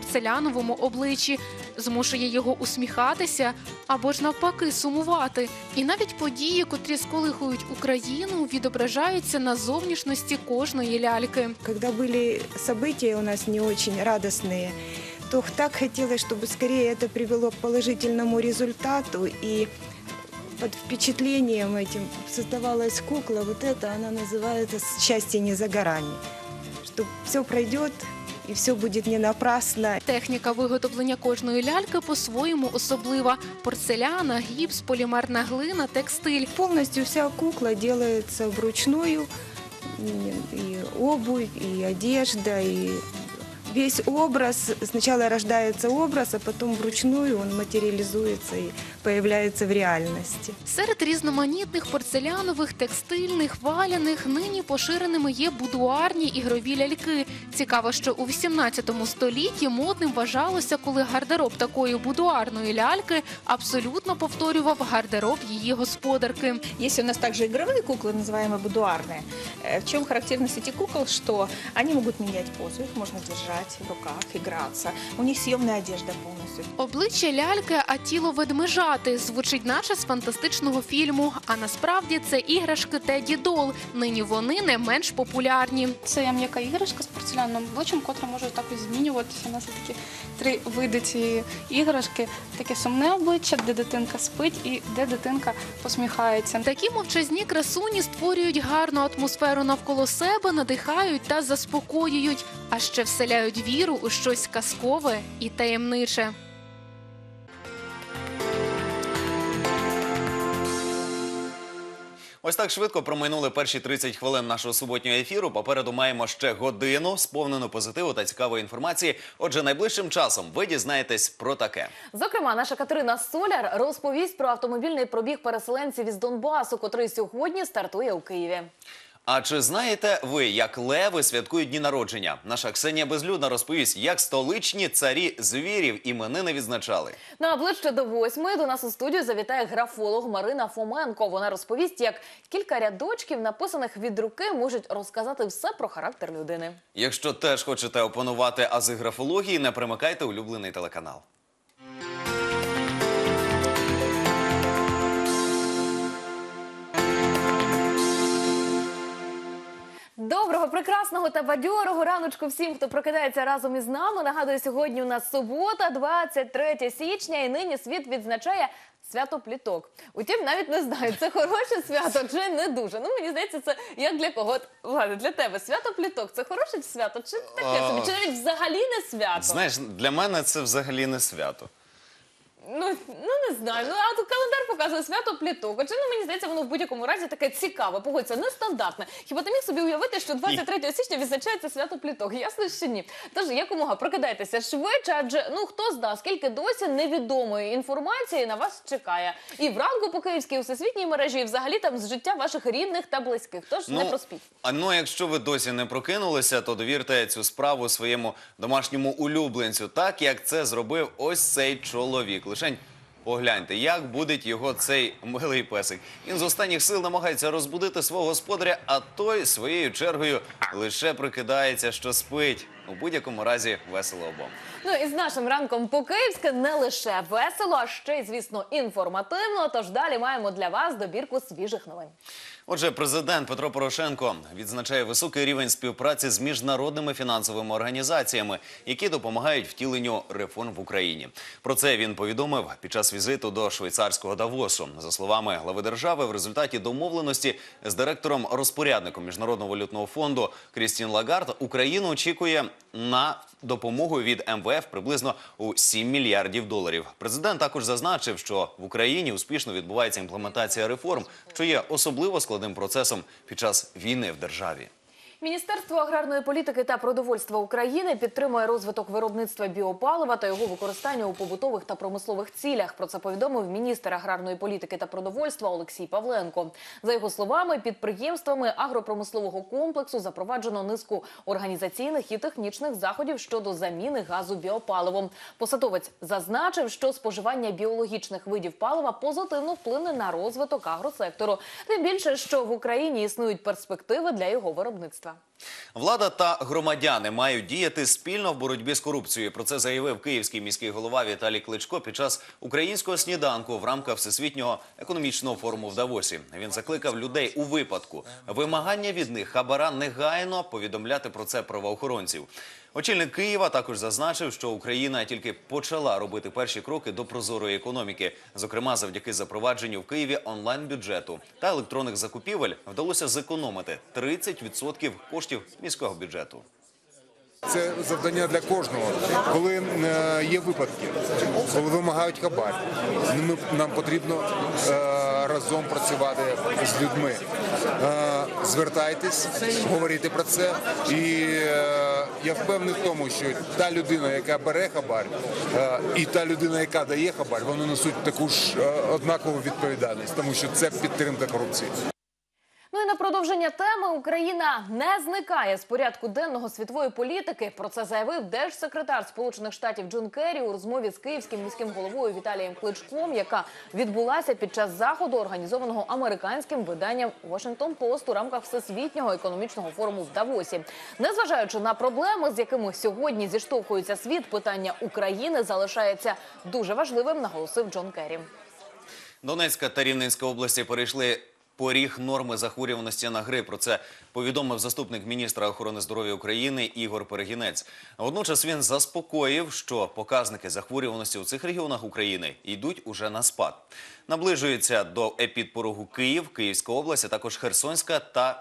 порцеляновому обличчі, змушує його усміхатися або ж навпаки сумувати. І навіть події, котрі сколихують Україну, відображаються на зовнішності кожної ляльки. Когда были события у нас не очень радостные, то так хотелось, чтобы скорее это привело к положительному результату. И под впечатлением этим создавалась кукла. Вот это она называется «Счастье не за горами». Что все пройдет і все буде не напрасно. Техніка виготовлення кожної ляльки по-своєму особлива. Порцеляна, гіпс, полімерна глина, текстиль. Повністю вся кукла робиться вручную. И обувь, и одежда, и весь образ. Сначала рождается образ, а потом вручную он материализуется и появляется в реальности. Серед різноманітних порцелянових, текстильних, валяних нині поширеними є будуарні ігрові ляльки. Цікаво, що у вісімнадцятому столітті модним вважалося, коли гардероб такої будуарної ляльки абсолютно повторював гардероб її господарки. Есть у нас также игровые куклы, называемые будуарные. В чем характерность этих кукол, что они могут менять позу, их можно держать в руках, играться. У них съемная одежда полностью. Обличчя ляльки, а тіло ведмежати. Звучить наче з фантастичного фільму. А насправді це іграшки Теді Дол. Нині вони не менш популярні. Це м'яка іграшка з порцелянним обличчям, котра може також змінюватися. У нас є такі три види цієї іграшки. Таке сумне обличчя, де дитинка спить і де дитинка посміхається. Такі мовчазні красуні створюють гарну атмосферу навколо себе, надихають та заспокоюють. А ще вселяють віру у щось казкове і таємниче. Ось так швидко промайнули перші тридцять хвилин нашого суботнього ефіру. Попереду маємо ще годину, сповнену позитиву та цікавої інформації. Отже, найближчим часом ви дізнаєтесь про таке. Зокрема, наша Катерина Соляр розповість про автомобільний пробіг переселенців із Донбасу, котрий сьогодні стартує у Києві. А чи знаєте ви, як леви святкують дні народження? Наша Ксенія Безлюдна розповість, як столичні царі звірів іменини відзначали. Ну а ближче до восьмої до нас у студію завітає графолог Марина Фоменко. Вона розповість, як кілька рядочків, написаних від руки, можуть розказати все про характер людини. Якщо теж хочете опанувати ази графології, не примикайте улюблений телеканал. Доброго, прекрасного та бадьорого раночку всім, хто прокидається разом із нами. Нагадую, сьогодні у нас субота, двадцять третє січня, і нині світ відзначає свято пліток. Утім, навіть не знаю, це хороше свято чи не дуже. Ну, мені здається, це як для кого. Влада, для тебе свято пліток – це хороше свято чи таке собі? Чи навіть взагалі не свято? Знаєш, для мене це взагалі не свято. Ну, ну, не знаю. Ну, а тут календар показує свято пліток. Отже, ну, мені здається, воно в будь-якому разі таке цікаве. Погодься, нестандартне. Хіба ти міг собі уявити, що двадцять третього січня відзначається свято пліток? Ясно, що ні. Тож, якомога прокидайтеся швидше, адже, ну, хто зна, скільки досі невідомої інформації на вас чекає. І вранку по київській у всесвітній мережі, і взагалі там з життя ваших рідних та близьких. Тож, ну, не проспіть. А ну, якщо ви досі не прокинулися, то довірте цю справу своєму домашньому улюбленцю, так, як це зробив ось цей чоловік. Лишень погляньте, як будить його цей милий песик. Він з останніх сил намагається розбудити свого господаря, а той своєю чергою лише прикидається, що спить. У будь-якому разі весело обом. Ну і з нашим ранком по-київськи не лише весело, а ще й, звісно, інформативно. Тож далі маємо для вас добірку свіжих новин. Отже, президент Петро Порошенко відзначає високий рівень співпраці з міжнародними фінансовими організаціями, які допомагають втіленню реформ в Україні. Про це він повідомив під час візиту до швейцарського Давосу. За словами глави держави, в результаті домовленості з директором-розпорядником Міжнародного валютного фонду Крістін Лагард Україну очікує на допомогу від ем ве еф приблизно у сім мільярдів доларів. Президент також зазначив, що в Україні успішно відбувається імплементація реформ, що є особливо складним процесом під час війни в державі. Міністерство аграрної політики та продовольства України підтримує розвиток виробництва біопалива та його використання у побутових та промислових цілях. Про це повідомив міністр аграрної політики та продовольства Олексій Павленко. За його словами, підприємствами агропромислового комплексу запроваджено низку організаційних і технічних заходів щодо заміни газу біопаливом. Посадовець зазначив, що споживання біологічних видів палива позитивно вплине на розвиток агросектору. Тим більше, що в Україні існують перспективи для його виробництва. Влада та громадяни мають діяти спільно в боротьбі з корупцією. Про це заявив київський міський голова Віталій Кличко під час українського сніданку в рамках Всесвітнього економічного форуму в Давосі. Він закликав людей у випадку вимагання від них хабара негайно повідомляти про це правоохоронців. Очільник Києва також зазначив, що Україна тільки почала робити перші кроки до прозорої економіки. Зокрема, завдяки запровадженню в Києві онлайн-бюджету та електронних закупівель вдалося зекономити тридцять відсотків коштів міського бюджету. Це завдання для кожного. Коли е, є випадки, коли вимагають хабар, ми, нам потрібно е, разом працювати з людьми. Е, звертайтесь, говорити про це. І е, я впевнений в тому, що та людина, яка бере хабар, е, і та людина, яка дає хабар, вони несуть таку ж е, однакову відповідальність, тому що це підтримка корупції. Ну і на продовження теми Україна не зникає з порядку денного світової політики. Про це заявив держсекретар Сполучених Штатів Джон Керрі у розмові з київським міським головою Віталієм Кличком, яка відбулася під час заходу, організованого американським виданням «Вашингтон Пост» у рамках Всесвітнього економічного форуму в Давосі. Незважаючи на проблеми, з якими сьогодні зіштовхується світ, питання України залишається дуже важливим, наголосив Джон Керрі. Донецька та Рівненська області перейшли поріг норми захворюваності на грип. Про це повідомив заступник міністра охорони здоров'я України Ігор Перегінець. Водночас він заспокоїв, що показники захворюваності у цих регіонах України йдуть уже на спад. Наближується до епідпорогу Київ, Київська область, а також Херсонська та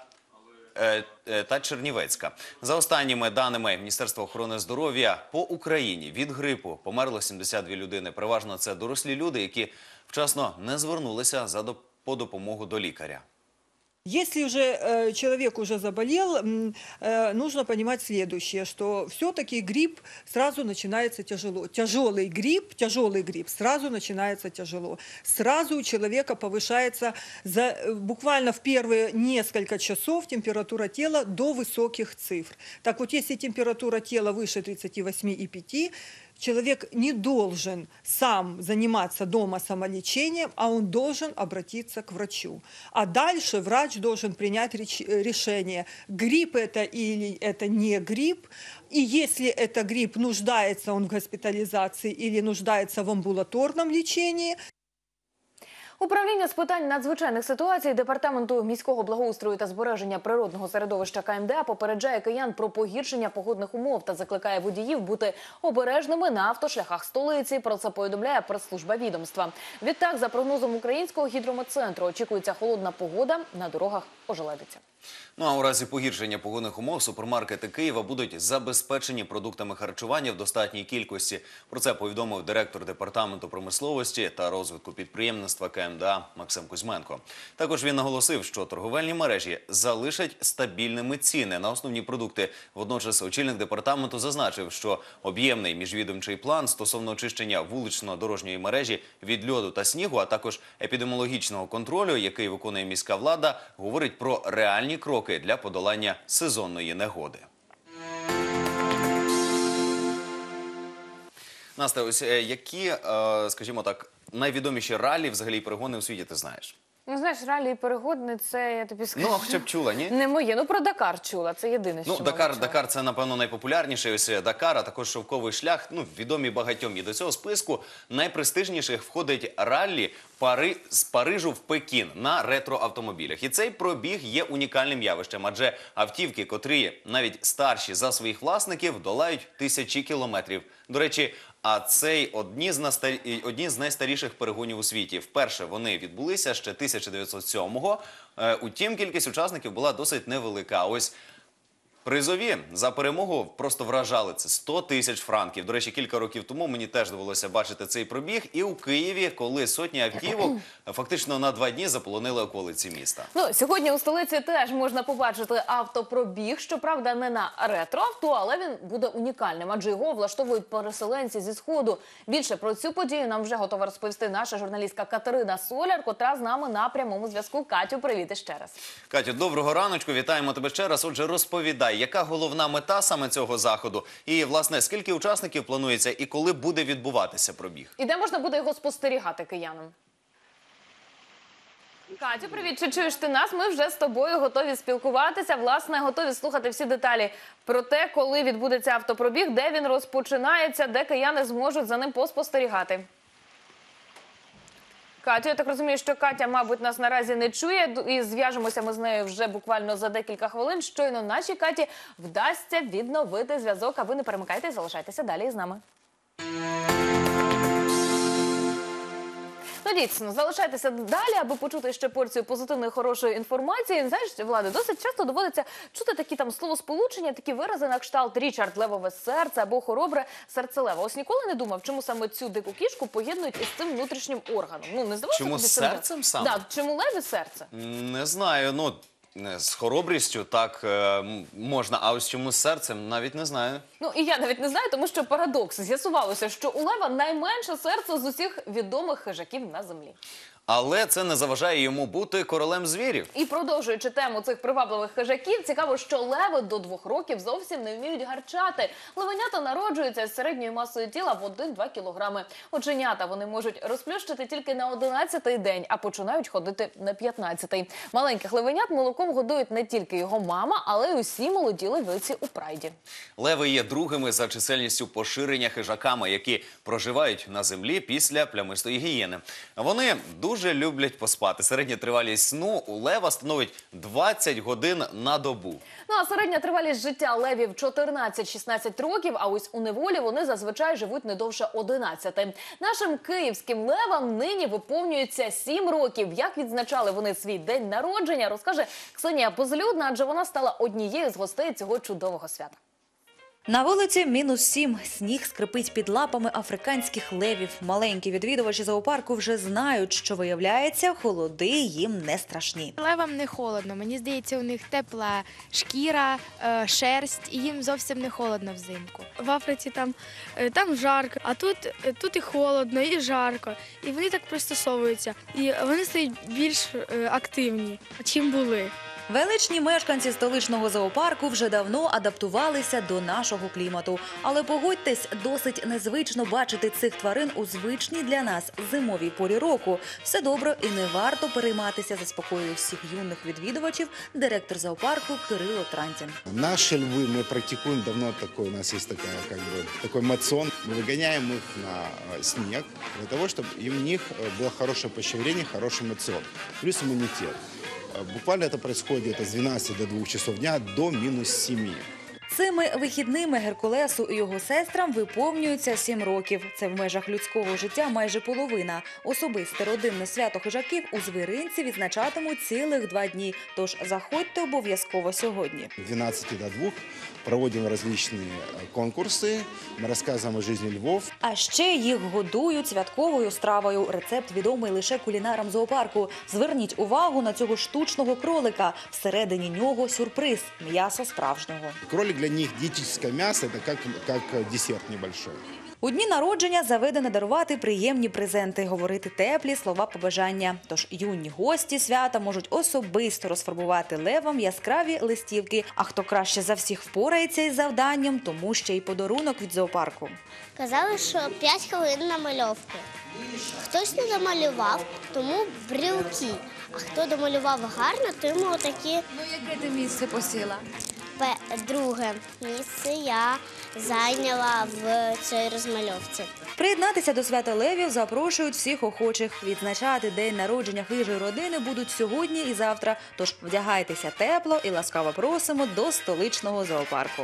та Чернівецька. За останніми даними Міністерства охорони здоров'я, по Україні від грипу померло сімдесят дві людини. Переважно це дорослі люди, які вчасно не звернулися за допомогою по допомогу до лікаря. Если уже э, человек уже заболел, э, нужно понимать следующее, что все-таки грипп сразу начинается тяжело. Тяжелый грипп, тяжелый грипп сразу начинается тяжело. Сразу у человека повышается за, буквально в первые несколько часов температура тела до высоких цифр. Так вот, если температура тела выше тридцати восьми и пяти, человек не должен сам заниматься дома самолечением, а он должен обратиться к врачу. А дальше врач должен принять решение, грипп это или это не грипп. И если это грипп, нуждается он в госпитализации или нуждается в амбулаторном лечении. Управління з питань надзвичайних ситуацій Департаменту міського благоустрою та збереження природного середовища Ка Ем Де А попереджає киян про погіршення погодних умов та закликає водіїв бути обережними на автошляхах столиці. Про це повідомляє прес-служба відомства. Відтак, за прогнозом Українського гідрометцентру, очікується холодна погода, на дорогах ожеледиться. Ну а у разі погіршення погодних умов супермаркети Києва будуть забезпечені продуктами харчування в достатній кількості. Про це повідомив директор Департаменту промисловості та розвитку підприємництва Ка Ем Де А Максим Кузьменко. Також він наголосив, що торговельні мережі залишать стабільними ціни на основні продукти. Водночас очільник департаменту зазначив, що об'ємний міжвідомчий план стосовно очищення вулично-дорожньої мережі від льоду та снігу, а також епідеміологічного контролю, який виконує міська влада, говорить про реальні кроки для подолання сезонної негоди. Настя, ось які, скажімо так, найвідоміші ралі, взагалі, перегони у світі ти знаєш? Ну, знаєш, ралі і перегони, це, я тобі скажу, Ну, хоча б чула, ні? не моє. Ну, про Дакар чула, це єдине, що Ну, Дакар, Дакар – це, напевно, найпопулярніший. Ось Дакар, а також шовковий шлях, ну, відомі багатьом. І до цього списку найпрестижніших входить раллі Пари... з Парижу в Пекін на ретроавтомобілях. І цей пробіг є унікальним явищем, адже автівки, котрі навіть старші за своїх власників, долають тисячі кілометрів. До речі, а це одні з, настар... одні з найстаріших перегонів у світі. Вперше вони відбулися ще тисяча дев'ятсот сьомого. Утім, кількість учасників була досить невелика. А ось призові за перемогу просто вражали. Це сто тисяч франків. До речі, кілька років тому мені теж довелося бачити цей пробіг. І у Києві, коли сотні автівок фактично на два дні заполонили околиці міста. Ну, сьогодні у столиці теж можна побачити автопробіг. Щоправда, не на ретроавто, але він буде унікальним, адже його влаштовують переселенці зі Сходу. Більше про цю подію нам вже готова розповісти наша журналістка Катерина Соляр, котра з нами на прямому зв'язку. Катю, привіт іще раз. Катю, доброго раночку, вітаємо тебе ще раз. Отже, розповідай, яка головна мета саме цього заходу? І, власне, скільки учасників планується і коли буде відбуватися пробіг? І де можна буде його спостерігати киянам? Катю, привіт, чи чуєш ти нас? Ми вже з тобою готові спілкуватися, власне, готові слухати всі деталі про те, коли відбудеться автопробіг, де він розпочинається, де кияни зможуть за ним поспостерігати. Катю, я так розумію, що Катя, мабуть, нас наразі не чує, і зв'яжемося ми з нею вже буквально за декілька хвилин. Щойно нашій Каті вдасться відновити зв'язок, а ви не перемикайте, залишайтеся далі з нами. Ну, дійсно, залишайтеся далі, аби почути ще порцію позитивної, хорошої інформації. Знаєш, Влади, досить часто доводиться чути такі там словосполучення, такі вирази на кшталт «Річард, левове серце» або «хоробре серце лева». Ось ніколи не думав, чому саме цю дику кішку поєднують із цим внутрішнім органом. Ну, не здавалося Чому тобі з цим? серцем саме? Да, чому леве серце? Не знаю, ну, з хоробрістю так е, м, можна, а ось чому з серцем, навіть не знаю. Ну, і я навіть не знаю, тому що парадокс. З'ясувалося, що у лева найменше серце з усіх відомих хижаків на землі. Але це не заважає йому бути королем звірів. І продовжуючи тему цих привабливих хижаків, цікаво, що леви до двох років зовсім не вміють гарчати. Левенята народжуються з середньою масою тіла в один-два кілограми. Оченята вони можуть розплющити тільки на одинадцятий день, а починають ходити на п'ятнадцятий. Маленьких левенят молоком годують не тільки його мама, але й усі молоді левиці у прайді. Леви є другими за чисельністю поширення хижаками, які проживають на землі після плямистої гієни. Вони дуже Дуже люблять поспати. Середня тривалість сну у лева становить двадцять годин на добу. Ну а середня тривалість життя левів чотирнадцять-шістнадцять років, а ось у неволі вони зазвичай живуть не довше одинадцяти. Нашим київським левам нині виповнюється сім років. Як відзначали вони свій день народження, розкаже Ксенія Позлюдна, адже вона стала однією з гостей цього чудового свята. На вулиці мінус сім. Сніг скрипить під лапами африканських левів. Маленькі відвідувачі зоопарку вже знають, що, виявляється, холоди їм не страшні. Левам не холодно. Мені здається, у них тепла шкіра, е, шерсть, і їм зовсім не холодно взимку. В Африці там, е, там жарко, а тут, е, тут і холодно, і жарко. І вони так пристосовуються. І вони стають більш е, активні, чим були. Величні мешканці столичного зоопарку вже давно адаптувалися до нашого клімату. Але погодьтесь, досить незвично бачити цих тварин у звичній для нас зимовій порі року. Все добре і не варто перейматися, заспокоює всіх юних відвідувачів директор зоопарку Кирило Трантін. Наши львы мы практикуем давно, такой, у нас есть такая, как бы, такой мацион. Мы выгоняем их на снег для того, чтобы и в них было хорошее пищеварение, хороший мацион, плюс иммунитет. Буквально это происходит с двенадцати до двух часов дня до минус семи. Цими вихідними Геркулесу і його сестрам виповнюється сім років. Це в межах людського життя майже половина. Особисте родинне свято хижаків у звіринці відзначатимуть цілих два дні. Тож заходьте обов'язково сьогодні. С двенадцати до двух проводим различные конкурсы, мы рассказываем о жизни львов. А ще їх годують святковою стравою. Рецепт відомий лише кулінарам зоопарку. Зверніть увагу на цього штучного кролика. Всередині нього сюрприз – м'ясо справжнього. Кролик для них диетическое мясо, это как, как десерт небольшой. У дні народження заведено дарувати приємні презенти, говорити теплі слова побажання. Тож юні гості свята можуть особисто розфарбувати левам яскраві листівки. А хто краще за всіх впорається із завданням, тому ще й подарунок від зоопарку. Казали, що п'ять хвилин на мальовку. Хтось не домалював, тому брілки. А хто домалював гарно, то йому отакі... Ну, яке ти місце посіла? Друге місце я зайняла в цій розмальовці. Приєднатися до свята левів запрошують всіх охочих. Відзначати день народження хижої родини будуть сьогодні і завтра. Тож вдягайтеся тепло і ласкаво просимо до столичного зоопарку.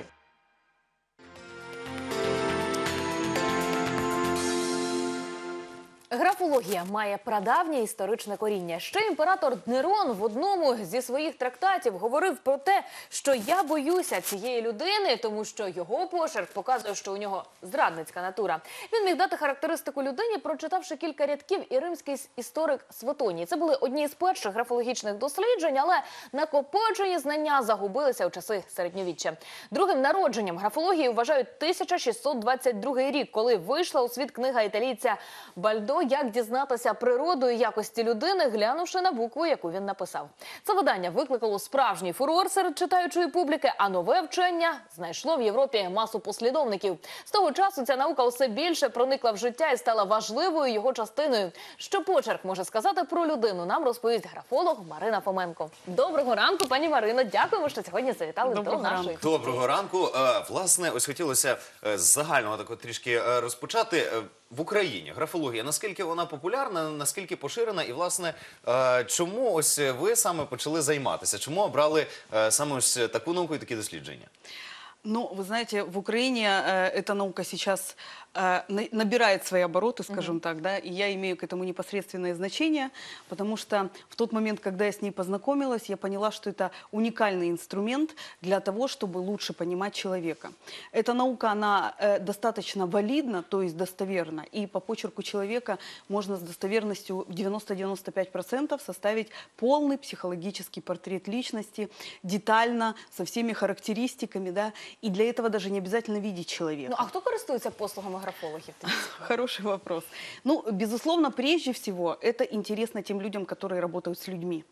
Графологія має прадавнє історичне коріння. Ще імператор Нерон в одному зі своїх трактатів говорив про те, що я боюся цієї людини, тому що його пошерк показує, що у нього зрадницька натура. Він міг дати характеристику людині, прочитавши кілька рядків, і римський історик Сватоній. Це були одні з перших графологічних досліджень, але накопичені знання загубилися у часи середньовіччя. Другим народженням графології вважають тисяча шістсот двадцять другий рік, коли вийшла у світ книга італійця Бальдо розповідаємо, як дізнатися природу і якості людини, глянувши на букву, яку він написав. Це видання викликало справжній фурор серед читаючої публіки, а нове вчення знайшло в Європі масу послідовників. З того часу ця наука усе більше проникла в життя і стала важливою його частиною. Що почерк може сказати про людину, нам розповість графолог Марина Фоменко. Доброго ранку, пані Марино. Дякуємо, що сьогодні завітали до нашої. Доброго ранку. Е, Власне, ось хотілося е, з загального такого трішки е, розпочати. Е, В Україні графологія, наскільки вона популярна, наскільки поширена, і, власне, е, чому ось ви саме почали займатися? Чому обрали е, саме ось таку науку і такі дослідження? Ну, вы знаете, в Украине э, эта наука сейчас э, на- набирает свои обороты, скажем так, да, и я имею к этому непосредственное значение, потому что в тот момент, когда я с ней познакомилась, я поняла, что это уникальный инструмент для того, чтобы лучше понимать человека. Эта наука, она э, достаточно валидна, то есть достоверна, и по почерку человека можно с достоверностью в девяносто-девяносто пять процентов составить полный психологический портрет личности, детально, со всеми характеристиками, да, и для этого даже не обязательно видеть человека. Ну, а хто користується послугами графологів? Хороший вопрос. Ну, безусловно, прежде всего, это интересно тем людям, которые работают с людьми.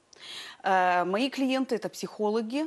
Э, Мои клиенты – это психологи,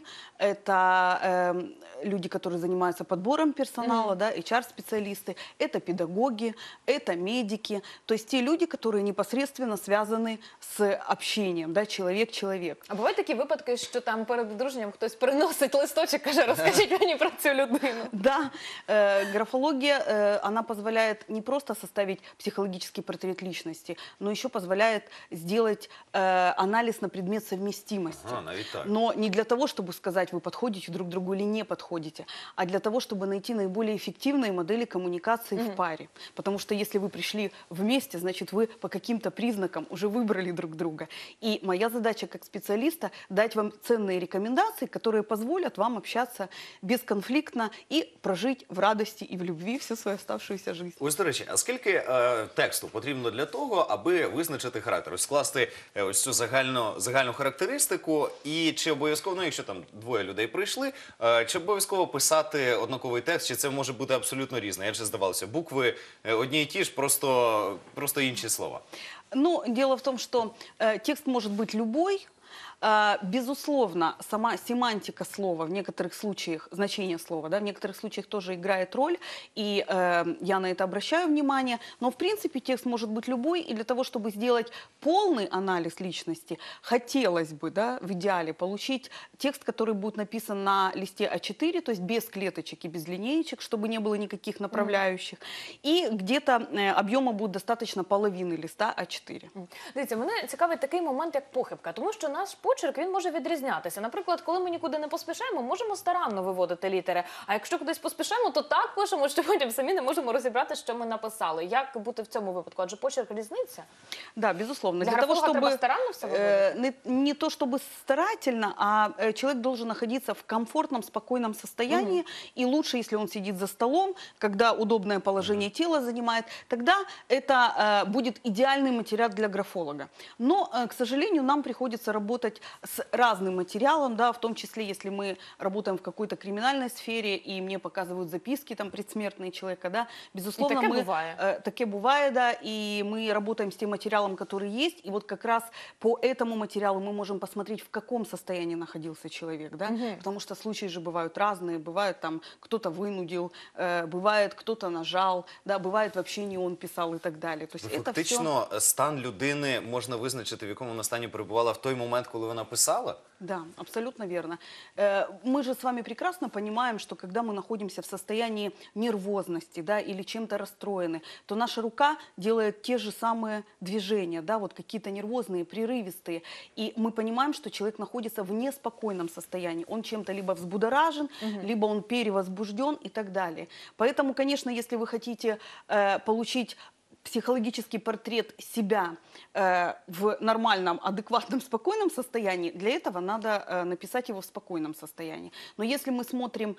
это э, люди, которые занимаются подбором персонала, да, эйч ар-специалисты, это педагоги, это медики, то есть те люди, которые непосредственно связаны с общением, да, человек-человек. А бувають такі випадки, що там перед одруженням хтось приносить листочок, каже, розкажіть мені про цю людину. Да, э, графология, э, она позволяет не просто составить психологический портрет личности, но еще позволяет сделать э, анализ на предмет совместимости. А, навіть так. Но не для того, чтобы сказать, вы подходите друг другу или не подходите, а для того, чтобы найти наиболее эффективные модели коммуникации в паре. Потому что если вы пришли вместе, значит, вы по каким-то признакам уже выбрали друг друга. И моя задача как специалиста дать вам ценные рекомендации, которые позволят вам общаться бесконфликтно и прожить в радости и в любви всю свою оставшуюся жизнь. Ось, до речі, а скільки е, тексту потрібно для того, аби визначити характер? Ось скласти е, ось цю загальну, загальну характеристику, і чи обов'язково, ну, якщо там двоє людей прийшли, е, чи обов'язково писати однаковий текст, чи це може бути абсолютно різне? Як же здавалося, букви е, одні й ті ж, просто, просто інші слова. Ну, дело в том, что э, текст может быть любой. Э, безусловно, сама семантика слова, в некоторых случаях, значение слова, да, в некоторых случаях тоже играет роль, и э, я на это обращаю внимание. Но, в принципе, текст может быть любой, и для того, чтобы сделать полный анализ личности, хотелось бы, да, в идеале получить текст, который будет написан на листе а четыре, то есть без клеточек и без линеечек, чтобы не было никаких направляющих. И где-то э, объема будет достаточно половины листа а четыре. Дивіться, мене цікавить такий момент, як похибка, тому що наш почерк, він може відрізнятися. Наприклад, коли ми нікуди не поспішаємо, можемо старанно виводити літери, а якщо кудись поспішаємо, то так пишемо, що потім самі не можемо розібрати, що ми написали. Як бути в цьому випадку? Адже почерк різниця. Да, безусловно. Для, Для того, графолога треба чтобы старанно все виводити? э, не, не то чтобы старательно, а э, человек должен находиться в комфортном, спокойном состоянии. Мгм. И лучше, если он сидит за столом, когда удобное положение тела занимает, тогда это э, будет идеальный материал для графолога. Но, э, к сожалению, нам приходится работать с разным материалом, да, в том числе, если мы работаем в какой-то криминальной сфере, и мне показывают записки там предсмертные человека, да, безусловно, таке мы... буває. Э, Таке бывает, да, и мы работаем с тем материалом, который есть, и вот как раз по этому материалу мы можем посмотреть, в каком состоянии находился человек, да, Мгм. потому что случаи же бывают разные, бывает там кто-то вынудил, э, бывает кто-то нажал, да, бывает вообще не он писал и так далее. То есть это все... Фактично, стан людини можна визначити, в якому вона стані перебувала в той момент, коли вона писала? Да, абсолютно верно. Э, Мы же с вами прекрасно понимаем, что когда мы находимся в состоянии нервозности, да, или чем-то расстроены, то наша рука делает те же самые движения, да, вот какие-то нервозные, прерывистые. И мы понимаем, что человек находится в неспокойном состоянии. Он чем-то либо взбудоражен, Мгм. либо он перевозбужден и так далее. Поэтому, конечно, если вы хотите э, получить психологический портрет себя э, в нормальном, адекватном, спокойном состоянии, для этого надо э, написать его в спокойном состоянии. Но если мы смотрим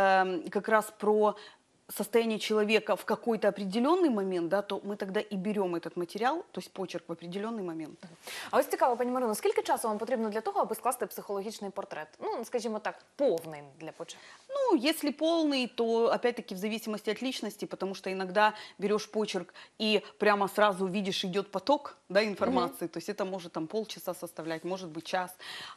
э, как раз про состояние человека в какой-то определенный момент, да, то мы тогда и берем этот материал, то есть почерк в определенный момент. А ось цікаво, пані Марино, скільки часу вам потрібно для того, аби скласти психологічний портрет? Ну, скажімо так, повний для початку. Ну, если полный, то опять-таки в зависимости от личности, потому что иногда берешь почерк и прямо сразу видишь, идет поток, да, информации, mm-hmm. то есть это может там полчаса составлять, может быть час.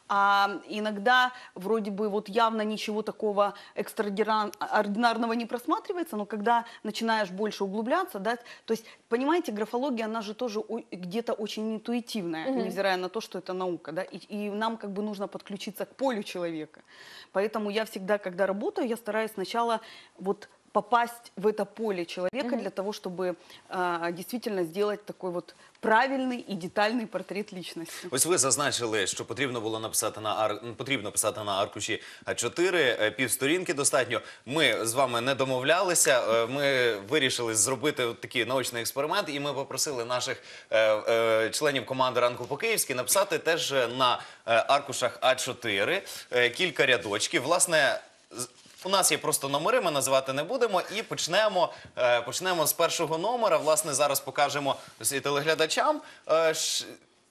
А иногда вроде бы вот явно ничего такого экстраординарного не просматривается, но когда начинаешь больше углубляться, да, то есть, понимаете, графология, она же тоже где-то очень интуитивная, mm-hmm. невзирая на то, что это наука, да, и, и нам как бы нужно подключиться к полю человека. Поэтому я всегда, когда работаю, я стараюсь сначала вот попасть в это поле человека mm-hmm. для того, чтобы а, действительно сделать такой вот правильний і детальний портрет личності. Ось ви зазначили, що потрібно було написати на ар... потрібно писати на аркуші А чотири, півсторінки достатньо. Ми з вами не домовлялися, ми вирішили зробити такий научний експеримент, і ми попросили наших е, е, членів команди «Ранку по-київськи» написати теж на аркушах А чотири е, кілька рядочків. Власне, у нас є просто номери, ми називати не будемо, і почнемо, е, почнемо з першого номера. Власне, зараз покажемо і телеглядачам е, ш,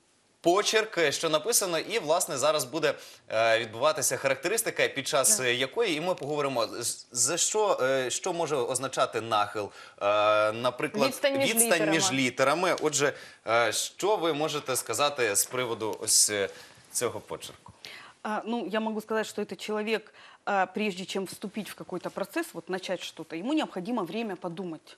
почерк, що написано, і, власне, зараз буде е, відбуватися характеристика, під час е, якої, і ми поговоримо, за що, е, що може означати нахил, е, наприклад, відстань між, відстань літерами. між літерами. Отже, е, що ви можете сказати з приводу ось е, цього почерку? А, ну, я могу сказать, что этот человек, а, прежде чем вступить в какой-то процесс, вот начать что-то, ему необходимо время подумать.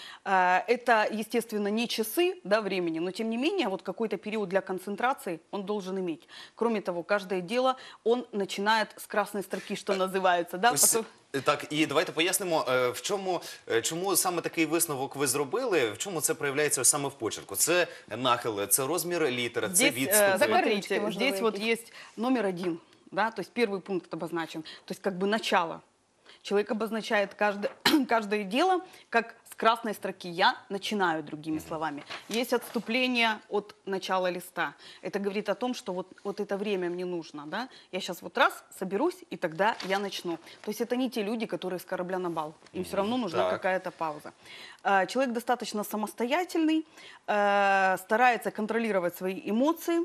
А, это, естественно, не часы, да, времени, но тем не менее, вот какой-то период для концентрации он должен иметь. Кроме того, каждое дело он начинает с красной строки, что называется, да, Ось, потом... Так, і давайте пояснимо, е, в чому, е, чому саме такий висновок ви зробили, в чому це проявляється саме в почерку. Це нахил, це розмір літера, це Здесь, відступи. э, смотрите, здесь вот есть номер один, да, то есть первый пункт обозначен, то есть как бы начало. Человек обозначает каждое, каждое дело как с красной строки. Я начинаю, другими словами. Есть отступление от начала листа. Это говорит о том, что вот, вот это время мне нужно. Да? Я сейчас вот раз соберусь, и тогда я начну. То есть это не те люди, которые с корабля на бал. Им все равно нужна какая-то пауза. Человек достаточно самостоятельный, старается контролировать свои эмоции,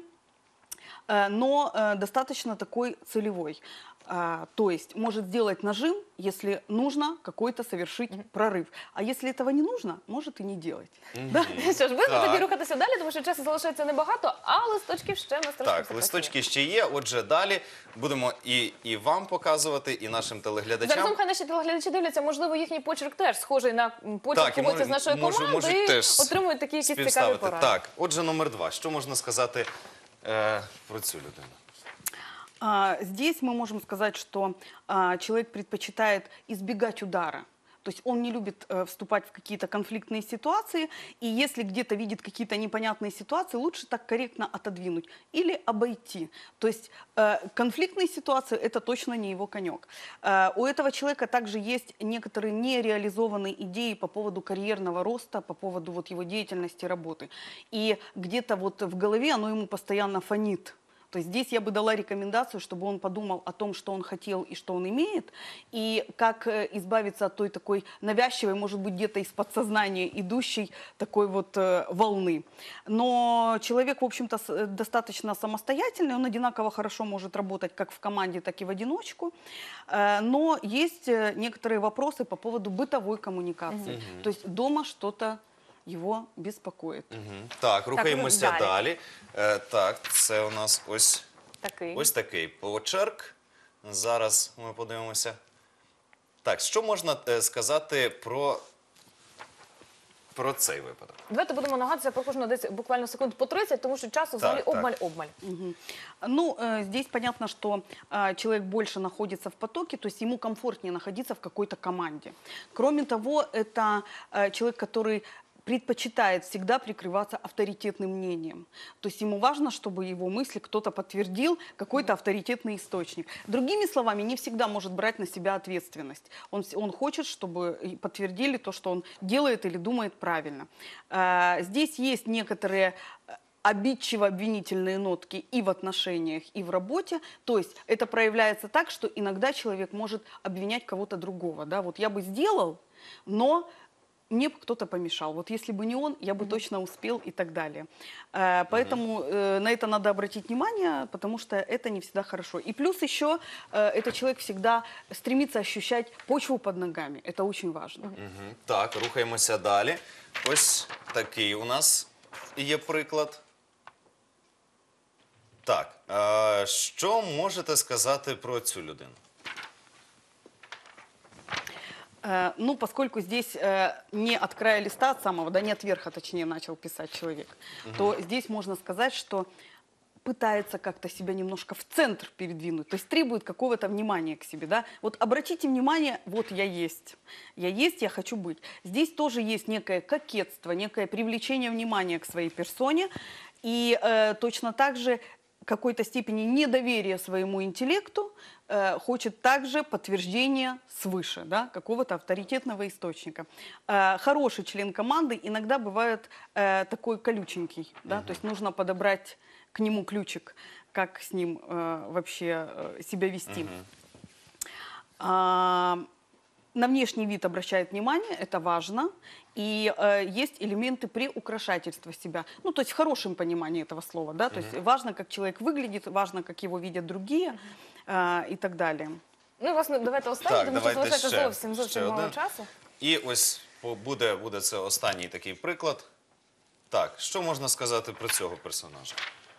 но достаточно такой целевой. А, то есть может сделать нажим, если нужно какой-то совершить mm-hmm. прорыв. А если этого не нужно, может и не делать. Mm-hmm. Да? Що ж, будемо тоді рухатися далі, тому що часу залишається небагато, а листочків ще в нас трошки Так, листочки ще є, отже, далі будемо і, і вам показувати, і нашим телеглядачам. Заразом хай наші телеглядачі дивляться, можливо, їхній почерк теж схожий на почерк Так, і когось може- з нашої може- команди можуть і теж отримують такі якісь цікаві співставити. поради. Так, отже, номер два. Що можна сказати е, про цю людину? А, здесь мы можем сказать, что а, человек предпочитает избегать удара. То есть он не любит э, вступать в какие-то конфликтные ситуации, и если где-то видит какие-то непонятные ситуации, лучше так корректно отодвинуть или обойти. То есть э, конфликтные ситуации – это точно не его конек. Э, у этого человека также есть некоторые нереализованные идеи по поводу карьерного роста, по поводу вот его деятельности, работы. И где-то вот в голове оно ему постоянно фонит. То есть здесь я бы дала рекомендацию, чтобы он подумал о том, что он хотел и что он имеет, и как избавиться от той такой навязчивой, может быть, где-то из подсознания идущей такой вот волны. Но человек, в общем-то, достаточно самостоятельный, он одинаково хорошо может работать как в команде, так и в одиночку. Но есть некоторые вопросы по поводу бытовой коммуникации. Mm-hmm. То есть дома что-то його беспокоит. Угу. Так, рухаємося Так, далі. далі. Е, так, це у нас ось Такий. ось такий почерк. Зараз ми подивимося. Так, що можна е, сказати про, про цей випадок? Давайте будемо нагадуватися про кожного десь буквально секунд по тридцять, тому що часу взагалі так. обмаль-обмаль. Угу. Ну, э, здесь понятно, что э, человек больше находится в потоке, то есть ему комфортнее находиться в какой-то команде. Кроме того, это э, человек, который предпочитает всегда прикрываться авторитетным мнением. То есть ему важно, чтобы его мысли кто-то подтвердил, какой-то авторитетный источник. Другими словами, не всегда может брать на себя ответственность. Он, он хочет, чтобы подтвердили то, что он делает или думает правильно. Э, здесь есть некоторые обидчиво-обвинительные нотки и в отношениях, и в работе. То есть это проявляется так, что иногда человек может обвинять кого-то другого. Да? Вот я бы сделал, но мне бы кто-то помешал. Вот если бы не он, я бы точно успел и так далее. Э, Поэтому э, на это надо обратить внимание, потому что это не всегда хорошо. И плюс еще э, этот человек всегда стремится ощущать почву под ногами. Это очень важно. Мгм. Так, рухаємося далі. Ось такий у нас є приклад. Так, е, що можете сказати про цю людину? Э, Ну, поскольку здесь э, не от края листа от самого, да, не от верха, точнее, начал писать человек, Мгм. то здесь можно сказать, что пытается как-то себя немножко в центр передвинуть, то есть требует какого-то внимания к себе, да. Вот обратите внимание, вот я есть, я есть, я хочу быть. Здесь тоже есть некое кокетство, некое привлечение внимания к своей персоне и э, точно так же в какой-то степени недоверие своему интеллекту, э, хочет также подтверждения свыше, да, какого-то авторитетного источника. Э, хороший член команды иногда бывает э, такой колюченький, да, то есть нужно подобрать к нему ключик, как с ним э, вообще э, себя вести. А, на внешний вид обращает внимание, это важно. И э, есть элементы приукрашательства себя. Ну, то есть в хорошем понимании этого слова, да. То есть важно, как человек выглядит, важно, как его видят другие э, и так далее. Ну, і, власне, давайте останнє, Так, тому що давайте залишається ще- зовсім, ще зовсім мало один. часу. І ось по- буде, буде це останній такий приклад. Так, що можна сказати про цього персонажа?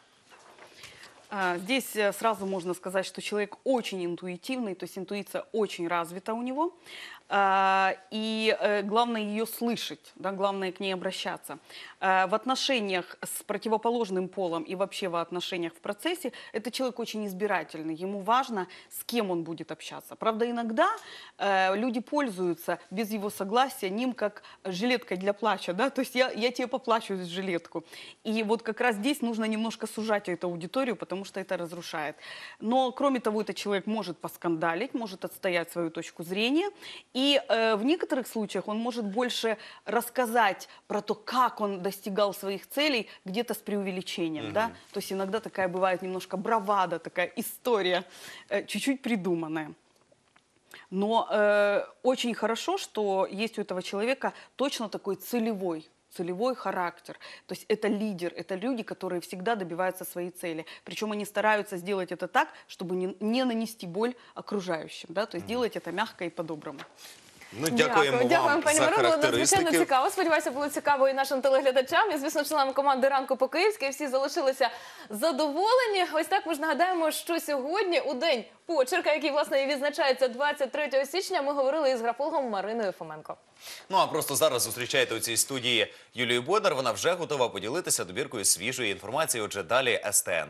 А, Здесь э, сразу можно сказать, что человек очень интуитивный, то есть интуиция очень развита у него. А, И э, главное ее слышать, да, главное к ней обращаться. А, В отношениях с противоположным полом и вообще в отношениях в процессе этот человек очень избирательный. Ему важно, с кем он будет общаться. Правда, иногда э, люди пользуются без его согласия ним как жилеткой для плача. Да? То есть я, я тебе поплачу в жилетку. И вот как раз здесь нужно немножко сужать эту аудиторию, потому что это разрушает. Но, кроме того, этот человек может поскандалить, может отстоять свою точку зрения. И э, в некоторых случаях он может больше рассказать про то, как он достигал своих целей, где-то с преувеличением. Мгм. Да? То есть иногда такая бывает немножко бравада, такая история, э, чуть-чуть придуманная. Но э, очень хорошо, что есть у этого человека точно такой целевой, целевой характер. То есть это лидер, это люди, которые всегда добиваются своей цели. Причем они стараются сделать это так, чтобы не, не нанести боль окружающим. Да? То есть делать это мягко и по-доброму. Ну, дякуємо вам Дякуємо, пані за Марино. Надзвичайно характеристики. цікаво. Сподіваюся, було цікаво і нашим телеглядачам, і, звісно, членам команди «Ранку по-київськи». Всі залишилися задоволені. Ось так ми ж нагадаємо, що сьогодні, у день почерка, який, власне, і відзначається двадцять третього січня, ми говорили із графологом Мариною Фоменко. Ну, а просто зараз зустрічаєте у цій студії Юлію Бодар. Вона вже готова поділитися добіркою свіжої інформації. Отже, далі ес те ен.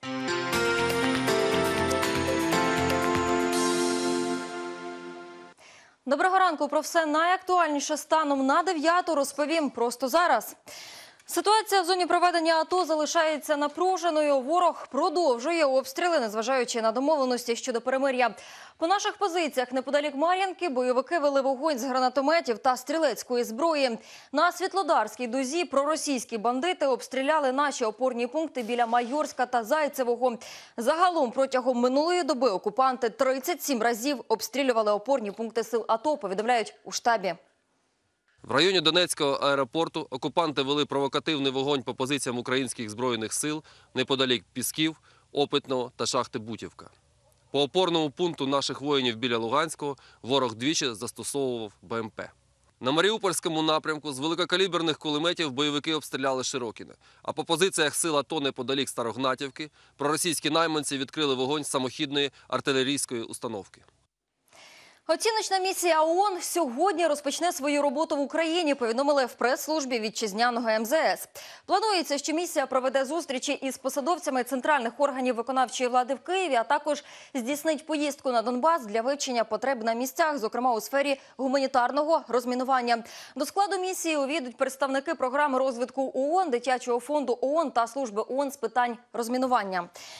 Доброго ранку. Про все найактуальніше станом на дев'яту розповім просто зараз. Ситуація в зоні проведення АТО залишається напруженою. Ворог продовжує обстріли, незважаючи на домовленості щодо перемир'я. По наших позиціях неподалік Мар'їнки бойовики вели вогонь з гранатометів та стрілецької зброї. На Світлодарській дузі проросійські бандити обстріляли наші опорні пункти біля Майорська та Зайцевого. Загалом протягом минулої доби окупанти тридцять сім разів обстрілювали опорні пункти сил АТО, повідомляють у штабі. В районі Донецького аеропорту окупанти вели провокативний вогонь по позиціям українських збройних сил неподалік Пісків, Опитного та шахти Бутівка. По опорному пункту наших воїнів біля Луганського ворог двічі застосовував Бе Ем Пе. На Маріупольському напрямку з великокаліберних кулеметів бойовики обстріляли Широкіне, а по позиціях сил АТО неподалік Старогнатівки проросійські найманці відкрили вогонь з самохідної артилерійської установки. Оціночна місія ООН сьогодні розпочне свою роботу в Україні, повідомили в прес-службі вітчизняного ем зе ес. Планується, що місія проведе зустрічі із посадовцями центральних органів виконавчої влади в Києві, а також здійснить поїздку на Донбас для вивчення потреб на місцях, зокрема у сфері гуманітарного розмінування. До складу місії увійдуть представники програми розвитку ООН, Дитячого фонду ООН та служби ООН з питань розмінування.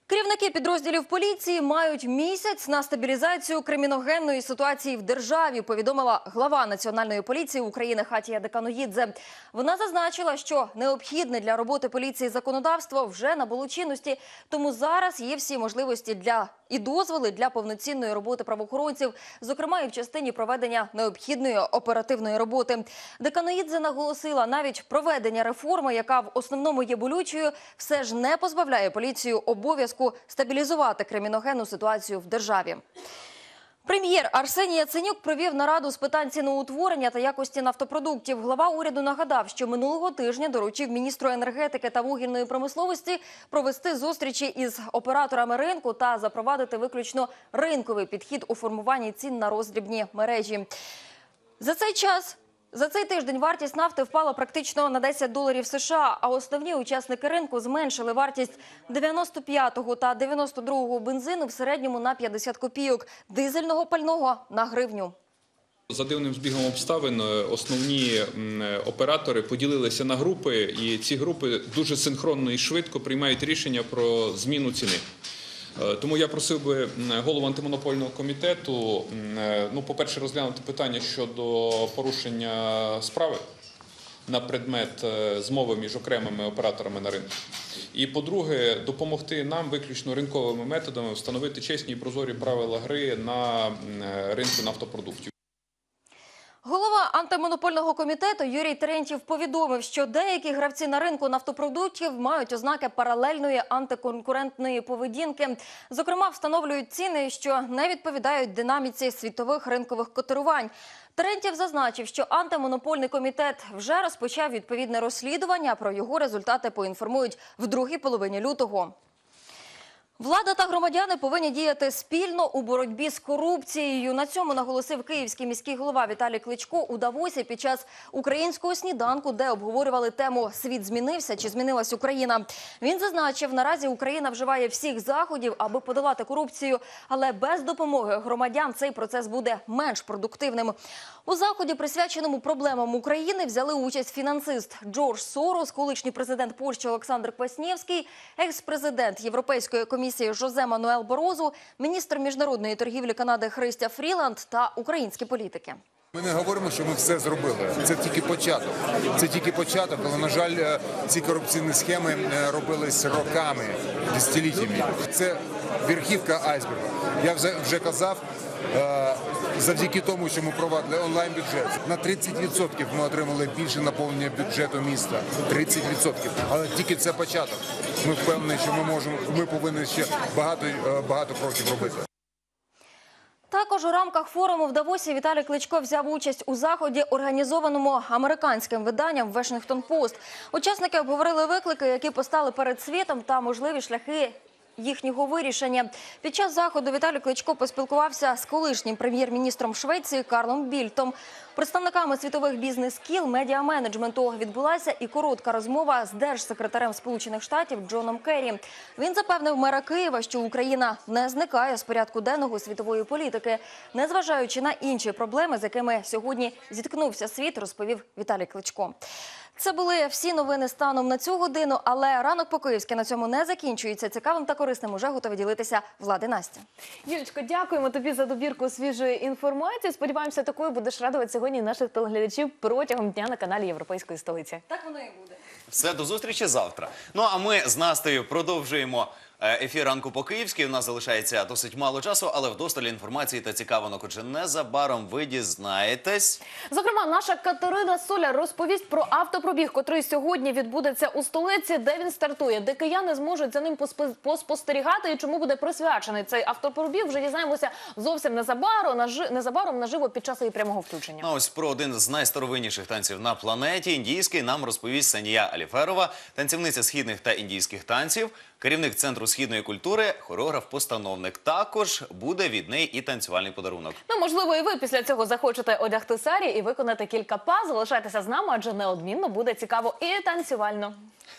Керівники підрозділів поліції мають місяць на стабілізацію криміногенної ситуації в державі, повідомила глава Національної поліції України Хатія Деканоїдзе. Вона зазначила, що необхідне для роботи поліції законодавство вже набуло чинності, тому зараз є всі можливості для і дозволи для повноцінної роботи правоохоронців, зокрема і в частині проведення необхідної оперативної роботи. Деканоїдзе наголосила, навіть проведення реформи, яка в основному є болючою, все ж не позбавляє поліцію обов'язку стабілізувати криміногенну ситуацію в державі. Прем'єр Арсеній Яценюк провів нараду з питань ціноутворення та якості нафтопродуктів. Глава уряду нагадав, що минулого тижня доручив міністру енергетики та вугільної промисловості провести зустрічі із операторами ринку та запровадити виключно ринковий підхід у формуванні цін на роздрібні мережі. За цей час За цей тиждень вартість нафти впала практично на десять доларів США, а основні учасники ринку зменшили вартість дев'яносто п'ятого та дев'яносто другого бензину в середньому на п'ятдесят копійок, дизельного пального на гривню. За дивним збігом обставин основні оператори поділилися на групи, і ці групи дуже синхронно і швидко приймають рішення про зміну ціни. Тому я просив би голову антимонопольного комітету, ну, по-перше, розглянути питання щодо порушення справи на предмет змови між окремими операторами на ринку. І, по-друге, допомогти нам виключно ринковими методами встановити чесні і прозорі правила гри на ринку нафтопродуктів. Голова антимонопольного комітету Юрій Терентьєв повідомив, що деякі гравці на ринку нафтопродуктів мають ознаки паралельної антиконкурентної поведінки. Зокрема, встановлюють ціни, що не відповідають динаміці світових ринкових котирувань. Терентьєв зазначив, що антимонопольний комітет вже розпочав відповідне розслідування, про його результати поінформують в другій половині лютого. Влада та громадяни повинні діяти спільно у боротьбі з корупцією. На цьому наголосив київський міський голова Віталій Кличко у Давосі під час українського сніданку, де обговорювали тему «Світ змінився чи змінилась Україна?». Він зазначив, наразі Україна вживає всіх заходів, аби подолати корупцію, але без допомоги громадян цей процес буде менш продуктивним. У заході, присвяченому проблемам України, взяли участь фінансист Джордж Сорос, колишній президент Польщі Олександр Кваснєвський, екс-президент Європейської комісії Жозе Мануел Барозу, міністр міжнародної торгівлі Канади Христя Фріланд та українські політики. Ми не говоримо, що ми все зробили. Це тільки початок. Це тільки початок, але, на жаль, ці корупційні схеми робились роками, десятиліттями. Це верхівка айсберга. Я вже, вже казав, завдяки тому, що ми провадили онлайн-бюджет, на тридцять відсотків ми отримали більше наповнення бюджету міста. тридцять відсотків. Але тільки це початок. Ми впевнені, що ми можемо, ми повинні ще багато, багато кроків робити. Також у рамках форуму в Давосі Віталій Кличко взяв участь у заході, організованому американським виданням «Вашингтон Пост». Учасники обговорили виклики, які постали перед світом, та можливі шляхи їхнього вирішення. Під час заходу Віталій Кличко поспілкувався з колишнім прем'єр-міністром Швеції Карлом Більтом. Представниками світових бізнес-кіл, медіа-менеджменту відбулася і коротка розмова з держсекретарем Сполучених Штатів Джоном Керрі. Він запевнив мера Києва, що Україна не зникає з порядку денного світової політики, незважаючи на інші проблеми, з якими сьогодні зіткнувся світ, розповів Віталій Кличко. Це були всі новини станом на цю годину, але ранок по-київськи на цьому не закінчується. Цікавим та корисним уже готові ділитися Влада і Настя. Юлічко, дякуємо тобі за добірку свіжої інформації. Сподіваємося, такою будеш радувати сьогодні наших телеглядачів протягом дня на каналі Європейської столиці. Так воно і буде. Все, до зустрічі завтра. Ну, а ми з Настею продовжуємо ефір ранку по-київськи. У нас залишається досить мало часу, але вдосталь інформації та цікавинок. Отже, незабаром ви дізнаєтесь. Зокрема, наша Катерина Соляр розповість про автопробіг, котрий сьогодні відбудеться у столиці, де він стартує, де кияни зможуть за ним поспостерігати і чому буде присвячений цей автопробіг. Вже дізнаємося зовсім незабаром, незабаром наживо під час її прямого включення. Ну, ось про один з найстаровинніших танців на планеті, індійський, нам розповість Санія Аліферова, танцівниця східних та індійських танців, керівник Центру східної культури, хореограф-постановник. Також буде від неї і танцювальний подарунок. Ну, можливо, і ви після цього захочете одягти сарі і виконати кілька па. Залишайтеся з нами, адже неодмінно буде цікаво і танцювально.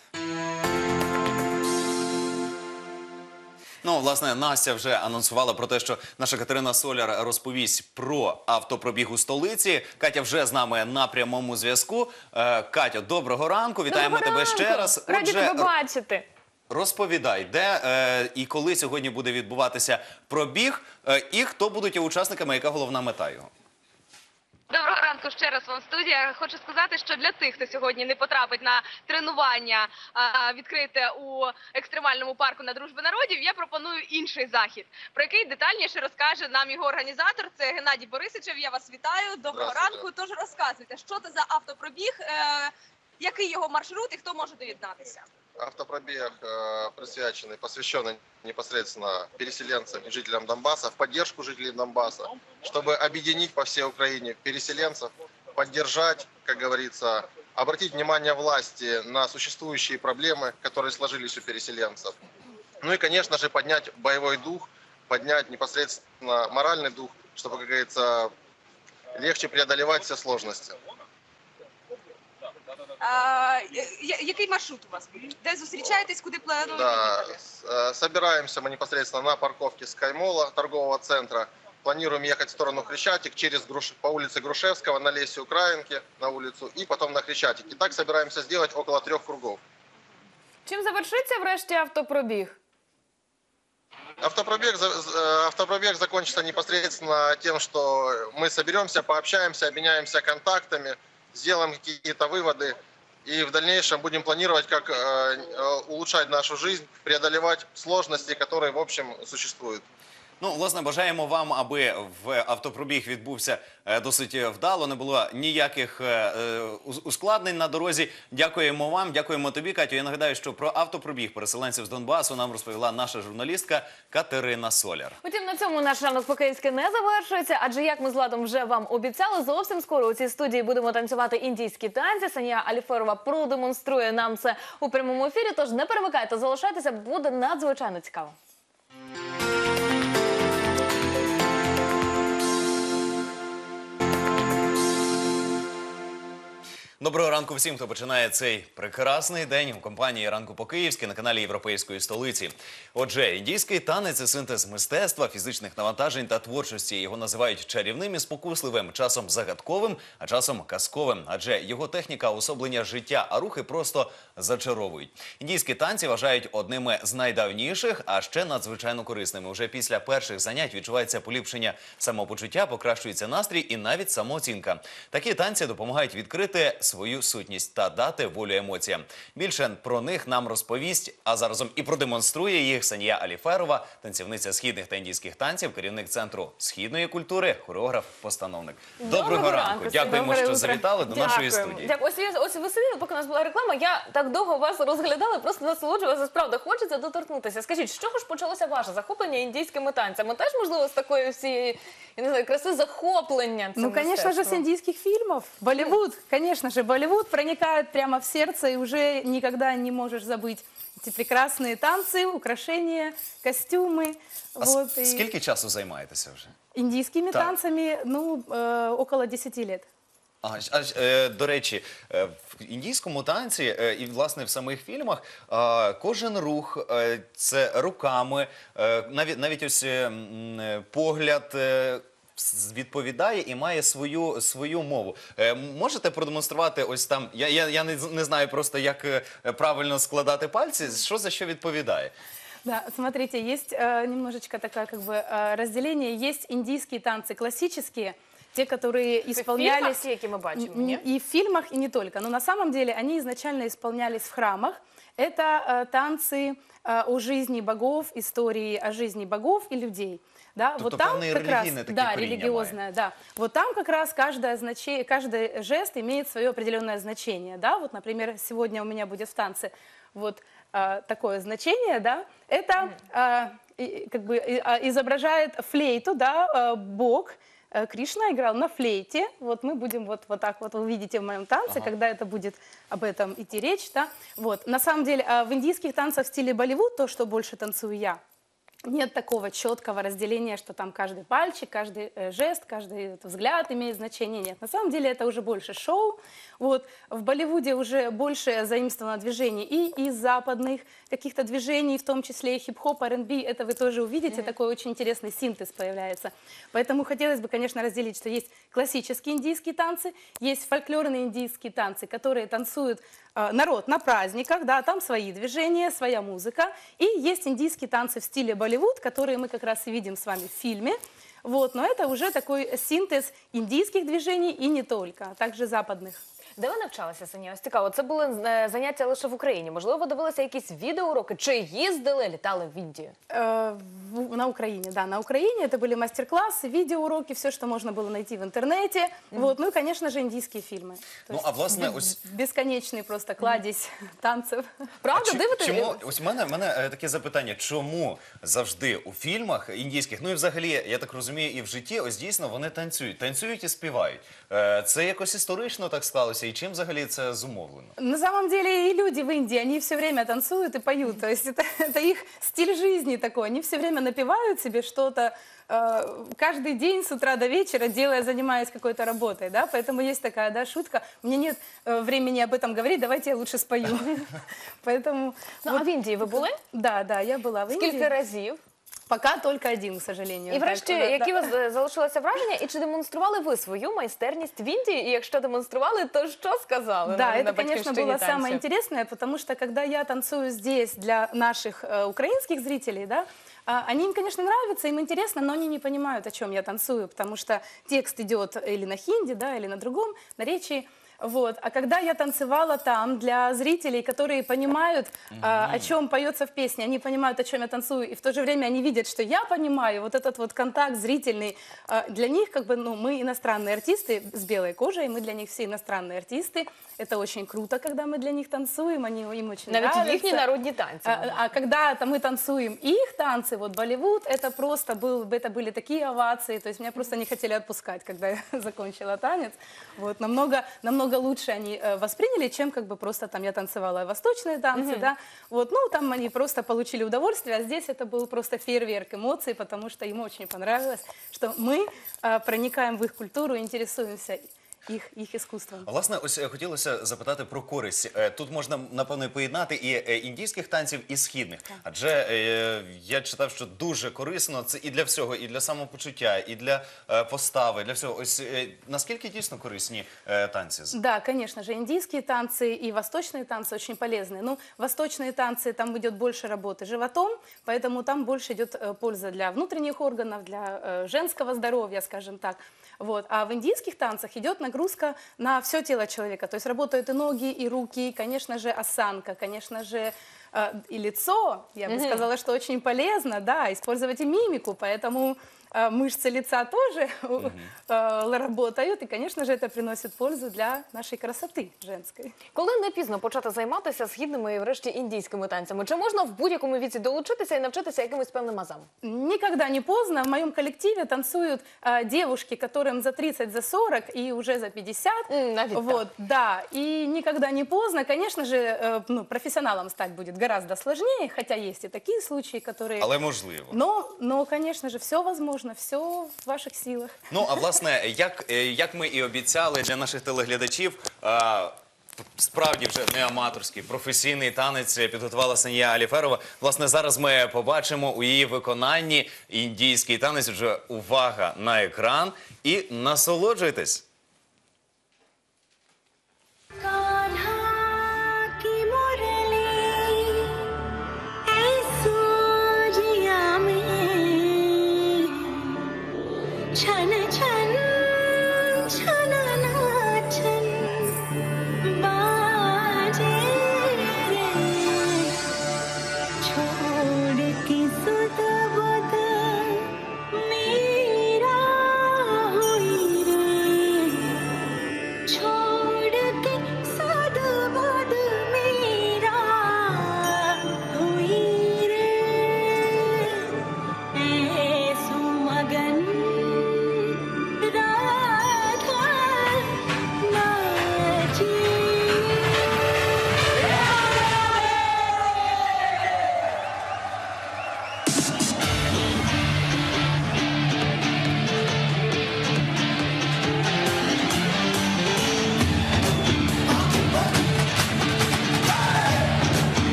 Ну, власне, Настя вже анонсувала про те, що наша Катерина Соляр розповість про автопробіг у столиці. Катя вже з нами на прямому зв'язку. Катя, доброго ранку, вітаємо доброго тебе ранку. ще раз. Раді Отже, тебе бачити. Розповідай, де е, і коли сьогодні буде відбуватися пробіг, е, і хто будуть учасниками, яка головна мета його? Доброго ранку ще раз вам студія. Хочу сказати, що для тих, хто сьогодні не потрапить на тренування а, відкрите у екстремальному парку на Дружби народів, я пропоную інший захід, про який детальніше розкаже нам його організатор. Це Геннадій Борисичев. Я вас вітаю. Доброго ранку. Тож розказуйте, що це за автопробіг, е, який його маршрут і хто може доєднатися? Автопробег э, присвященный, посвященный непосредственно переселенцам и жителям Донбасса, в поддержку жителей Донбасса, чтобы объединить по всей Украине переселенцев, поддержать, как говорится, обратить внимание власти на существующие проблемы, которые сложились у переселенцев. Ну и, конечно же, поднять боевой дух, поднять непосредственно моральный дух, чтобы, как говорится, легче преодолевать все сложности. А, який маршрут у вас буде? Де зустрічаєтесь, куди плануєте Да, їхати? с- собираемся мы непосредственно на парковке Скаймола, торгового центра. Планируем ехать в сторону Хрещатик, через Груш... по улице Грушевского, на Лесе Украинки, на улицу, и потом на Хрещатик. И так собираемся сделать около трех кругов. Чим завершиться врешті автопробіг? Автопробег, за- з- э, автопробег закончится непосредственно тем, что мы соберемся, пообщаемся, обменяемся контактами, сделаем какие-то выводы и в дальнейшем будем планировать, как э, э, улучшать нашу жизнь, преодолевать сложности, которые в общем существуют. Ну, власне, бажаємо вам, аби в автопробіг відбувся е, досить вдало, не було ніяких е, е, уз- ускладнень на дорозі. Дякуємо вам, дякуємо тобі, Катю. Я нагадаю, що про автопробіг переселенців з Донбасу нам розповіла наша журналістка Катерина Соляр. Утім, на цьому наш ранок по-київськи не завершується, адже, як ми з Владом вже вам обіцяли, зовсім скоро у цій студії будемо танцювати індійські танці. Санія Аліферова продемонструє нам це у прямому ефірі, тож не перемикайте, залишайтеся, буде надзвичайно цікаво. Доброго ранку всім, хто починає цей прекрасний день у компанії «Ранку по-київськи» на каналі Європейської столиці. Отже, індійський танець – це синтез мистецтва, фізичних навантажень та творчості. Його називають чарівним і спокусливим, часом загадковим, а часом казковим. Адже його техніка – уособлення життя, а рухи просто зачаровують. Індійські танці вважають одними з найдавніших, а ще надзвичайно корисними. Уже після перших занять відчувається поліпшення самопочуття, покращується настрій і навіть самооцінка. Такі танці допомагають відкрити свою сутність та дати волю емоціям. Більше про них нам розповість, а заразом і продемонструє їх Санія Аліферова, танцівниця східних та індійських танців, керівник Центру східної культури, хореограф-постановник. Доброго, ранку. Дякуємо, Добре що утро. завітали до Дякуємо. нашої студії. Дякую. Ось, ось ви сиділи, поки у нас була реклама, я так довго вас розглядала, просто насолоджувалася. Справді, хочеться доторкнутися. Скажіть, з чого ж почалося ваше захоплення індійськими танцями? Теж, можливо, з такої всієї, я не знаю, краси захоплення цим Ну, конечно же, с мистецтвом? индийских фильмов. Болливуд, конечно же, Болливуд проникает прямо в сердце, и уже никогда не можешь забыть эти прекрасные танцы, украшения, костюмы. А вот, с- и скільки часу займаєтеся вже? Индийскими Так. танцами, ну, э, около десяти лет. А, а, е, до речі, е, в індійському танці е, і, власне, в самих фільмах е, кожен рух е, – це руками, е, навіть, навіть ось е, м, е, погляд е, с- відповідає і має свою, свою мову. Е, можете продемонструвати ось там, я, я, я не, з- не знаю просто, як е, правильно складати пальці, що за що відповідає? Да, смотрите, есть э, немножечко такое как бы э, разделение. Есть индийские танцы классические, те, которые В исполнялись... фільмах ті, які ми бачимо, ні? И в фильмах, и не только. Но на самом деле они изначально исполнялись в храмах. Это э, танцы э, о жизни богов, истории о жизни богов и людей. Да, Тобто вот там певне как раз, релігійне таке да, коріння религиозное, да. Вот там как раз каждое значение, каждый жест имеет свое определенное значение, да. Вот, например, сегодня у меня будет в танце вот э, такое значение, да. Это э, и- как бы и- а, изображает флейту, да, э, бог. Э, Кришна играл на флейте. Вот мы будем вот, вот так вот, вы увидите в моем танце, Ага. когда это будет об этом идти речь, да. Вот. На самом деле э, в индийских танцах в стиле Болливуд, то, что больше танцую я, нет такого четкого разделения, что там каждый пальчик, каждый э, жест, каждый вот, взгляд имеет значение. Нет, на самом деле это уже больше шоу. Вот. В Болливуде уже больше заимствовано движений и из западных каких-то движений, в том числе и хип-хоп, ар энд би. Это вы тоже увидите, mm-hmm. такой очень интересный синтез появляется. Поэтому хотелось бы, конечно, разделить, что есть классические индийские танцы, есть фольклорные индийские танцы, которые танцуют э, народ на праздниках, да, там свои движения, своя музыка. И есть индийские танцы в стиле Болливуд, которые мы как раз и видим с вами в фильме. Вот, но это уже такой синтез индийских движений и не только, а также западных. Де ви навчалися, Саня? Ось цікаво, це були е, заняття лише в Україні. Можливо, ви дивилися якісь відеоуроки? Чи їздили, літали в Індію? Э, в, на Украине, да. На Украине это были мастер-классы, видеоуроки, все, что можно было найти в интернете. Mm-hmm. Вот. Ну и, конечно же, индийские фильмы. То ну, а власне, ось... Бесконечний просто кладезь mm-hmm. танців. Правда? Чи, дивитесь? Чому, ось в мене, в мене таке запитання, чому завжди у фільмах індійських, ну і взагалі, я так розумію, і в житті, ось дійсно вони танцюють. Танцюють і співають. Це якось історично так склалося, і чим взагалі це зумовлено? На самом деле и люди в Индии, они все время танцуют и поют. То есть это, это их стиль жизни такой. Они все время напевают себе что-то э, каждый день с утра до вечера, делая, занимаясь какой-то работой. Да? Поэтому есть такая, да, шутка. У меня нет э, времени об этом говорить, давайте я лучше спою. Поэтому... Ну, а в Индии вы были? Да, да, я была в Индии. Скільки разів? Пока только один, к сожалению. І врешті, так, які да. у вас залишилося враження, і чи демонстрували ви свою майстерність в Індії? І якщо демонстрували, то що сказали? Да, на, это, на конечно, было самое интересное, потому что когда я танцую здесь для наших э, украинских зрителей, да, э, они им, конечно, нравятся, им интересно, но они не понимают, о чем я танцую, потому что текст идет или на хинди, да, или на другом наречии. Вот. А когда я танцевала там для зрителей, которые понимают, mm-hmm. а, о чем поется в песне, они понимают, о чем я танцую, и в то же время они видят, что я понимаю, вот этот вот контакт зрительный, а, для них, как бы, ну, мы иностранные артисты с белой кожей, мы для них все иностранные артисты, это очень круто, когда мы для них танцуем, они, им очень Навіть нравится. їхні народні танці. А, а когда -то мы танцуем их танцы, вот Болливуд, это просто был, это были такие овации, то есть меня просто не хотели отпускать, когда я закончила танец, вот, намного, намного лучше они э, восприняли, чем как бы просто там я танцевала восточные танцы, mm-hmm. да, вот, ну, там они просто получили удовольствие, а здесь это был просто фейерверк эмоций, потому что им очень понравилось, что мы э, проникаем в их культуру, интересуемся їх, їх іскусством. Власне, ось хотілося запитати про користь. Тут можна, напевно, поєднати і індійських танців, і східних. Так. Адже е, я читав, що дуже корисно це і для всього, і для самопочуття, і для е, постави, для всього. Ось е, наскільки дійсно корисні е, танці? Да, конечно же, индийские танцы и восточные танцы очень полезны. Ну, восточные танцы, там идет больше работы животом, поэтому там больше идет э, польза для внутренних органов, для э, женского здоровья, скажем так. Вот. А в индийских танцах идет нагрузка на все тело человека. То есть работают и ноги, и руки, и, конечно же, осанка, конечно же, э, и лицо. Я бы mm-hmm. сказала, что очень полезно, да, использовать и мимику, поэтому э, мышцы лица тоже mm-hmm. э, работают, и, конечно же, это приносит пользу для нашей красоты женской. Коли не пізно почати займатися східними і, врешті, індійськими танцями? Чи можна в будь-якому віці долучитися і навчитися якимось певним азам? Никогда не поздно. В моем коллективе танцуют э, девушки, которым за тридцать, за сорок и уже за пятьдесят. Mm, вот, да. И никогда не поздно. Конечно же, э, ну, профессионалом стать будет гораздо сложнее, хотя есть и такие случаи, которые... Але можливо. Но, но, конечно же, все возможно, все в ваших силах. Ну, а власне, як, як ми і обіцяли для наших телеглядачів, а, справді вже не аматорський, професійний танець підготувала Санія Аліферова. Власне, зараз ми побачимо у її виконанні індійський танець. Вже увага на екран і насолоджуйтесь.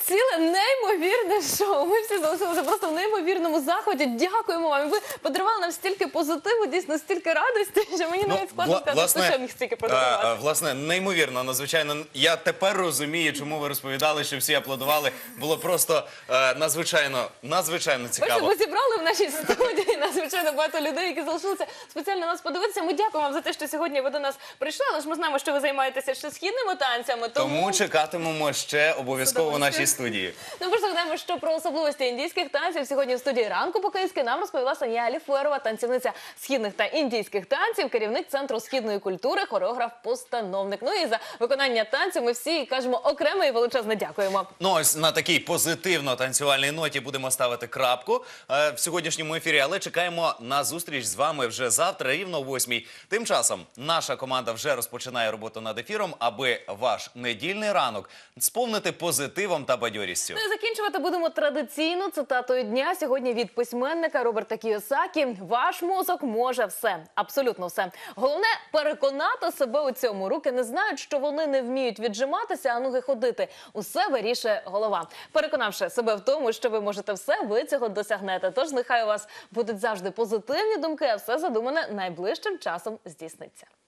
ціле неймовірне шоу. Ми всі залишилися просто в неймовірному заході. Дякуємо вам. Ви подарували нам стільки позитиву, дійсно стільки радості, що мені навіть складно вла- сказати, власне, хто ще міг стільки е, подарувати. е, власне, неймовірно, надзвичайно. Я тепер розумію, чому ви розповідали, що всі аплодували. Було просто е, надзвичайно, надзвичайно Бачите, цікаво. ви зібрали в нашій студії надзвичайно багато людей, які залишилися спеціально нас подивитися. Ми дякуємо вам за те, що сьогодні ви до нас прийшли, але ж ми знаємо, що ви займаєтеся ще східними танцями. Тому, Тому чекатимемо ще обов'язково в нашій студії. Ну, просто знаємо, що про особливості індійських танців сьогодні в студії «Ранку по-київськи» нам розповіла Санія Аліферова, танцівниця східних та індійських танців, керівник Центру східної культури, хореограф-постановник. Ну і за виконання танців ми всі кажемо окремо і величезне дякуємо. Ну ось на такій позитивно-танцювальній ноті будемо ставити крапку е, в сьогоднішньому ефірі, але чекаємо на зустріч з вами вже завтра, рівно о восьмій. Тим часом наша команда вже розпочинає роботу над ефіром, аби ваш недільний ранок сповнити позитивом та бадьорістю. Ну і закінчувати будемо традиційно цитатою дня сьогодні від письменника Роберта Кійосакі. Ваш мозок може все, абсолютно все. Головне – переконати себе у цьому. Руки не знають, що вони не вміють віджиматися, а ноги ходити. Усе вирішує голова. Переконавши себе в тому, що ви можете все, ви цього досягнете. Тож нехай у вас будуть завжди позитивні думки, а все задумане найближчим часом здійсниться.